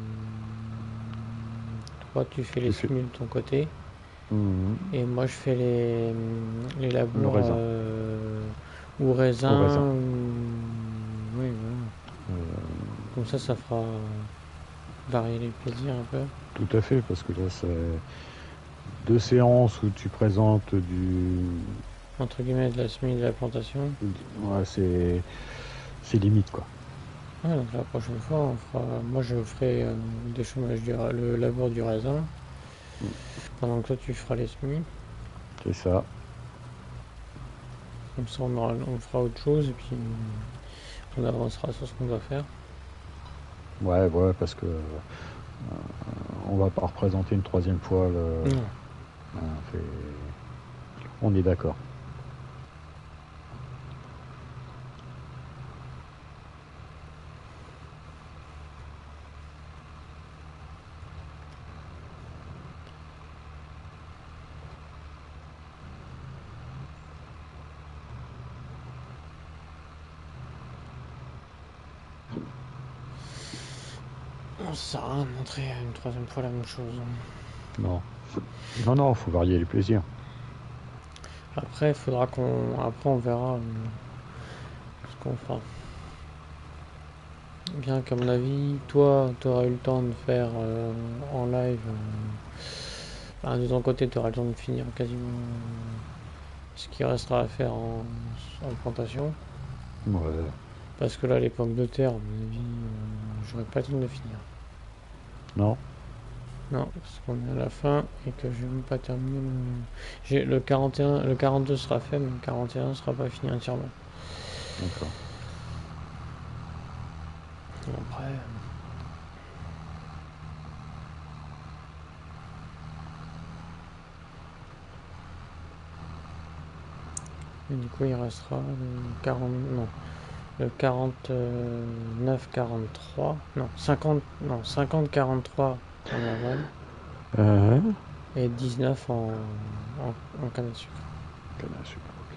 toi tu fais les Tu fais- semis de ton côté, Mmh. et moi je fais les, les Le labours raisin. euh, ou raisin. Au raisin. ou- Oui, voilà. Euh, Comme ça, ça fera varier les plaisirs un peu. tout à fait, parce que là, c'est deux séances où tu présentes du... Entre guillemets, de la semis de la plantation. Ouais, c'est... c'est limite, quoi. Ouais, donc la prochaine fois, on fera... moi je ferai euh, le déchômage du ra- le labour du raisin, Mm. pendant que toi tu feras les semis. C'est ça. Comme ça, on, aura- on fera autre chose et puis on avancera sur ce qu'on doit faire. Ouais, ouais, parce que... euh, on va pas représenter une troisième fois le... Non. Hein, fait- On est d'accord. On sert à rien de montrer une troisième fois la même chose. Non. Non, non, faut varier les plaisirs. Après, il faudra qu'on. Après, on verra euh, ce qu'on fera. Bien qu'à mon avis, toi, tu auras eu le temps de faire euh, en live. euh, enfin, de ton côté, tu auras le temps de finir quasiment ce qui restera à faire en, en plantation. Ouais. Parce que là, les pommes de terre, à mon avis, euh, j'aurais pas le temps de finir. Non. Non, parce qu'on est à la fin et que je vais même pas terminer le... J'ai le quarante et un, le quarante-deux sera fait, mais le quarante et un sera pas fini entièrement. D'accord. Et après... euh, Et du coup, il restera le quarante... Non, le quarante-neuf quarante-trois... Non, cinquante... Non, cinquante quarante-trois en aval Euh, et dix-neuf en, en, en canne à sucre. canne à sucre, ok.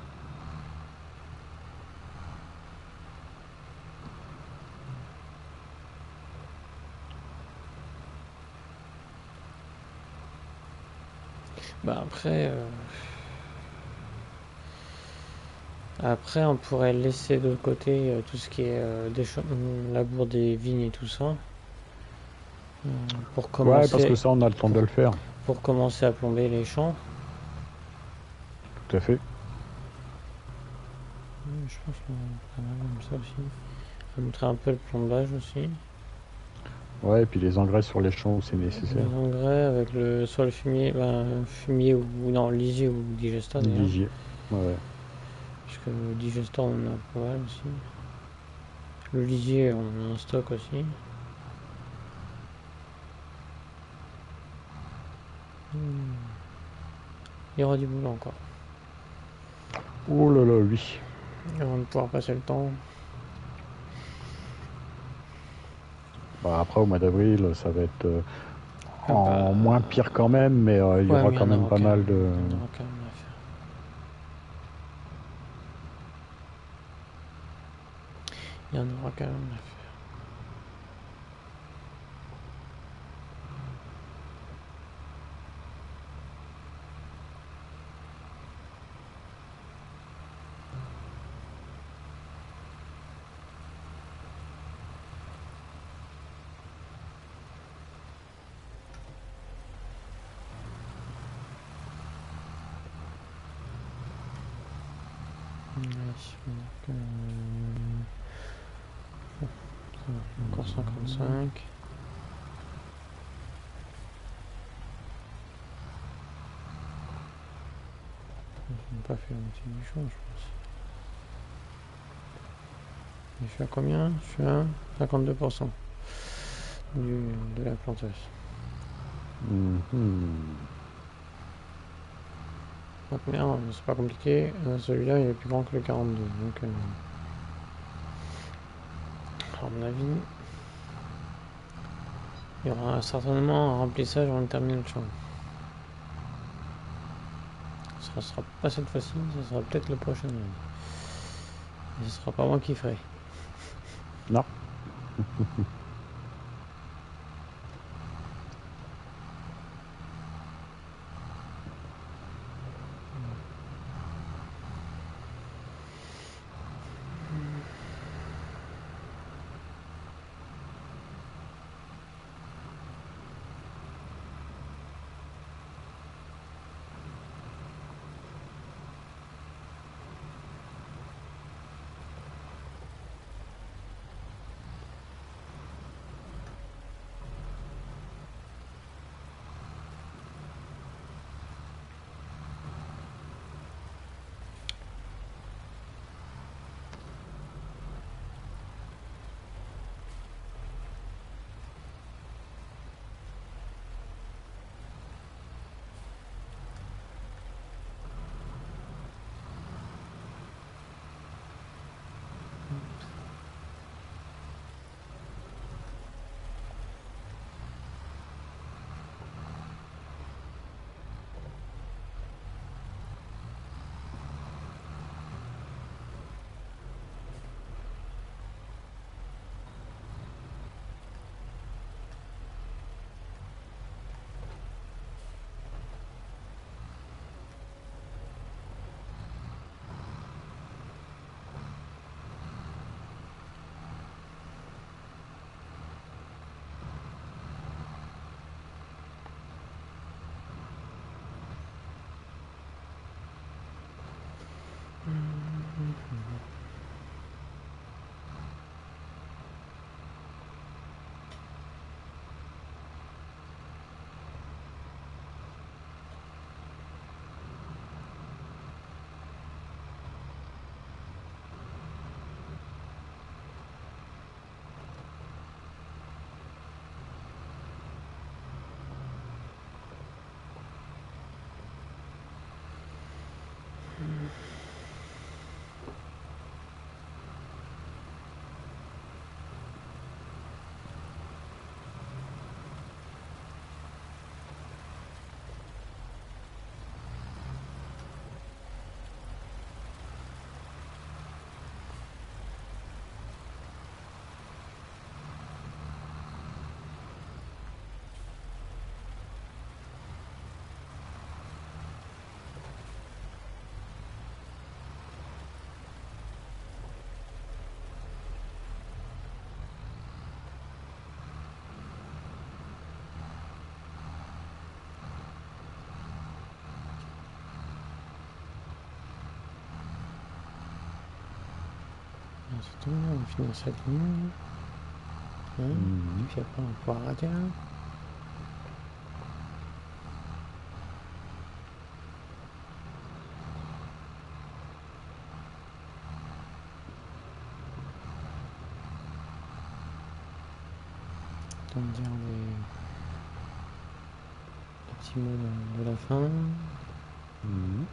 Bah après... euh, Après, on pourrait laisser de côté euh, tout ce qui est euh, décha- labour des vignes et tout ça. euh, pour Ouais, parce que commencer ça, on a le temps pour, de le faire. pour commencer à plomber les champs. Tout à fait. Ouais, je pense qu'on va faire comme ça aussi. On va montrer un peu le plombage aussi. Ouais, et puis les engrais sur les champs où c'est Les nécessaire. engrais avec le soit le fumier, ben, fumier ou non lisier ou digesta d'ailleurs. Lisier. Ouais. Puisque le digesta on en a pas mal aussi. Le lisier on en a en stock aussi. Hmm. Il y aura du boulot encore. Oh là là, oui. Avant de pouvoir passer le temps. Bah, après, au mois d'avril, ça va être euh, Ah bah, en moins pire quand même, mais euh, il y ouais, aura mais il y quand en même aura pas quand mal même, de. il y en aura quand même à faire. Il y en aura quand même à faire. Ouais, donc, euh, encore cinquante-cinq. Je n'ai pas fait la moitié du champ, je pense. Je suis à combien? Je suis à cinquante-deux pour cent du, de la planteuse. Mhm. Donc merde, c'est pas compliqué. Euh, Celui-là, il est plus grand que le quarante-deux. Donc, euh, à mon avis, il y aura certainement un remplissage avant de terminer le champ. Ce sera, sera pas cette fois-ci, ce sera peut-être le prochain. Et ce sera pas moi qui ferai. Non. c'est tout, on va finir cette ligne. Hein, Mhm. et puis après, on va pouvoir arrêter là. On va dire les, les petits mots de, de la fin. Mhm.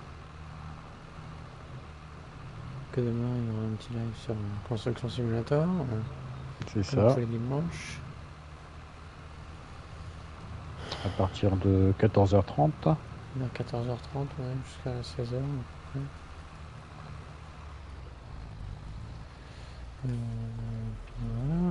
Que demain, il y aura un petit live sur Construction Simulator, euh, C'est comme ça. tous les dimanches. À partir de quatorze heures trente. Vers quatorze heures trente, ouais, jusqu'à seize heures. Ouais. Euh, voilà.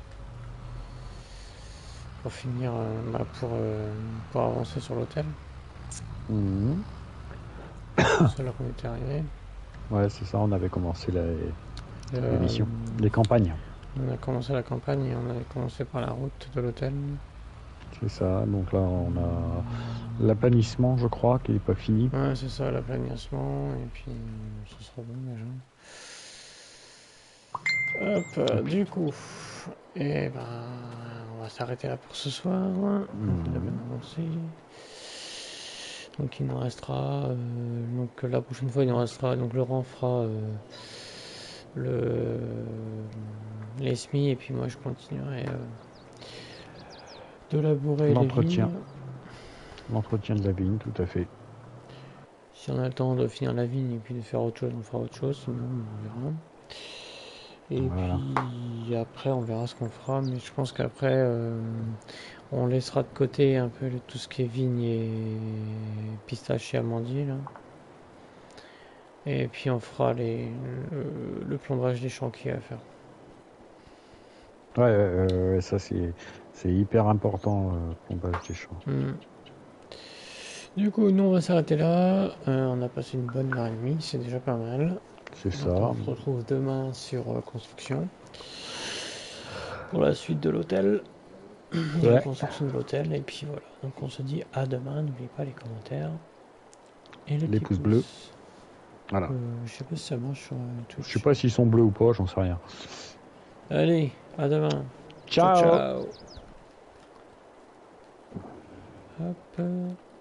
Pour finir, euh, bah, pour, euh, pour avancer sur l'hôtel. Mhm. C'est là qu'on était arrivé. Ouais, c'est ça, on avait commencé la- Euh, l'émission. Les campagnes. on a commencé la campagne et on avait commencé par la route de l'hôtel. C'est ça, donc là on a l'aplanissement, je crois, qui n'est pas fini. Ouais, c'est ça, l'aplanissement, et puis euh, ce sera bon déjà. Hop, euh, du coup, et ben, on va s'arrêter là pour ce soir. On a bien avancé. Donc il nous restera, euh, donc la prochaine fois il nous restera, donc Laurent fera euh, le les S M I et puis moi je continuerai euh, de labourer les L'entretien. vignes. L'entretien de la vigne, tout à fait. Si on a le temps de finir la vigne et puis de faire autre chose, on fera autre chose, sinon on verra. Et Voilà. puis après on verra ce qu'on fera, mais je pense qu'après euh, on laissera de côté un peu le- tout ce qui est vigne et pistache et amandier là. Et puis on fera les, le, le plombrage des champs qu'il y a à faire. Ouais, euh, ça c'est c'est hyper important, euh, plombage des champs. Mm. Du coup, nous on va s'arrêter là. Euh, on a passé une bonne heure et demie, c'est déjà pas mal. C'est ça. Donc on se retrouve demain sur euh, construction pour la suite de l'hôtel, de la Ouais. construction de l'hôtel. Et puis voilà. Donc on se dit à demain. N'oubliez pas les commentaires et les Les petits pouces pouces. bleus. Voilà. Euh, je sais pas si ça marche sur euh, Twitch. Je sais pas s'ils sont bleus ou pas, j'en sais rien. Allez, à demain. Ciao. Ciao, ciao. Hop.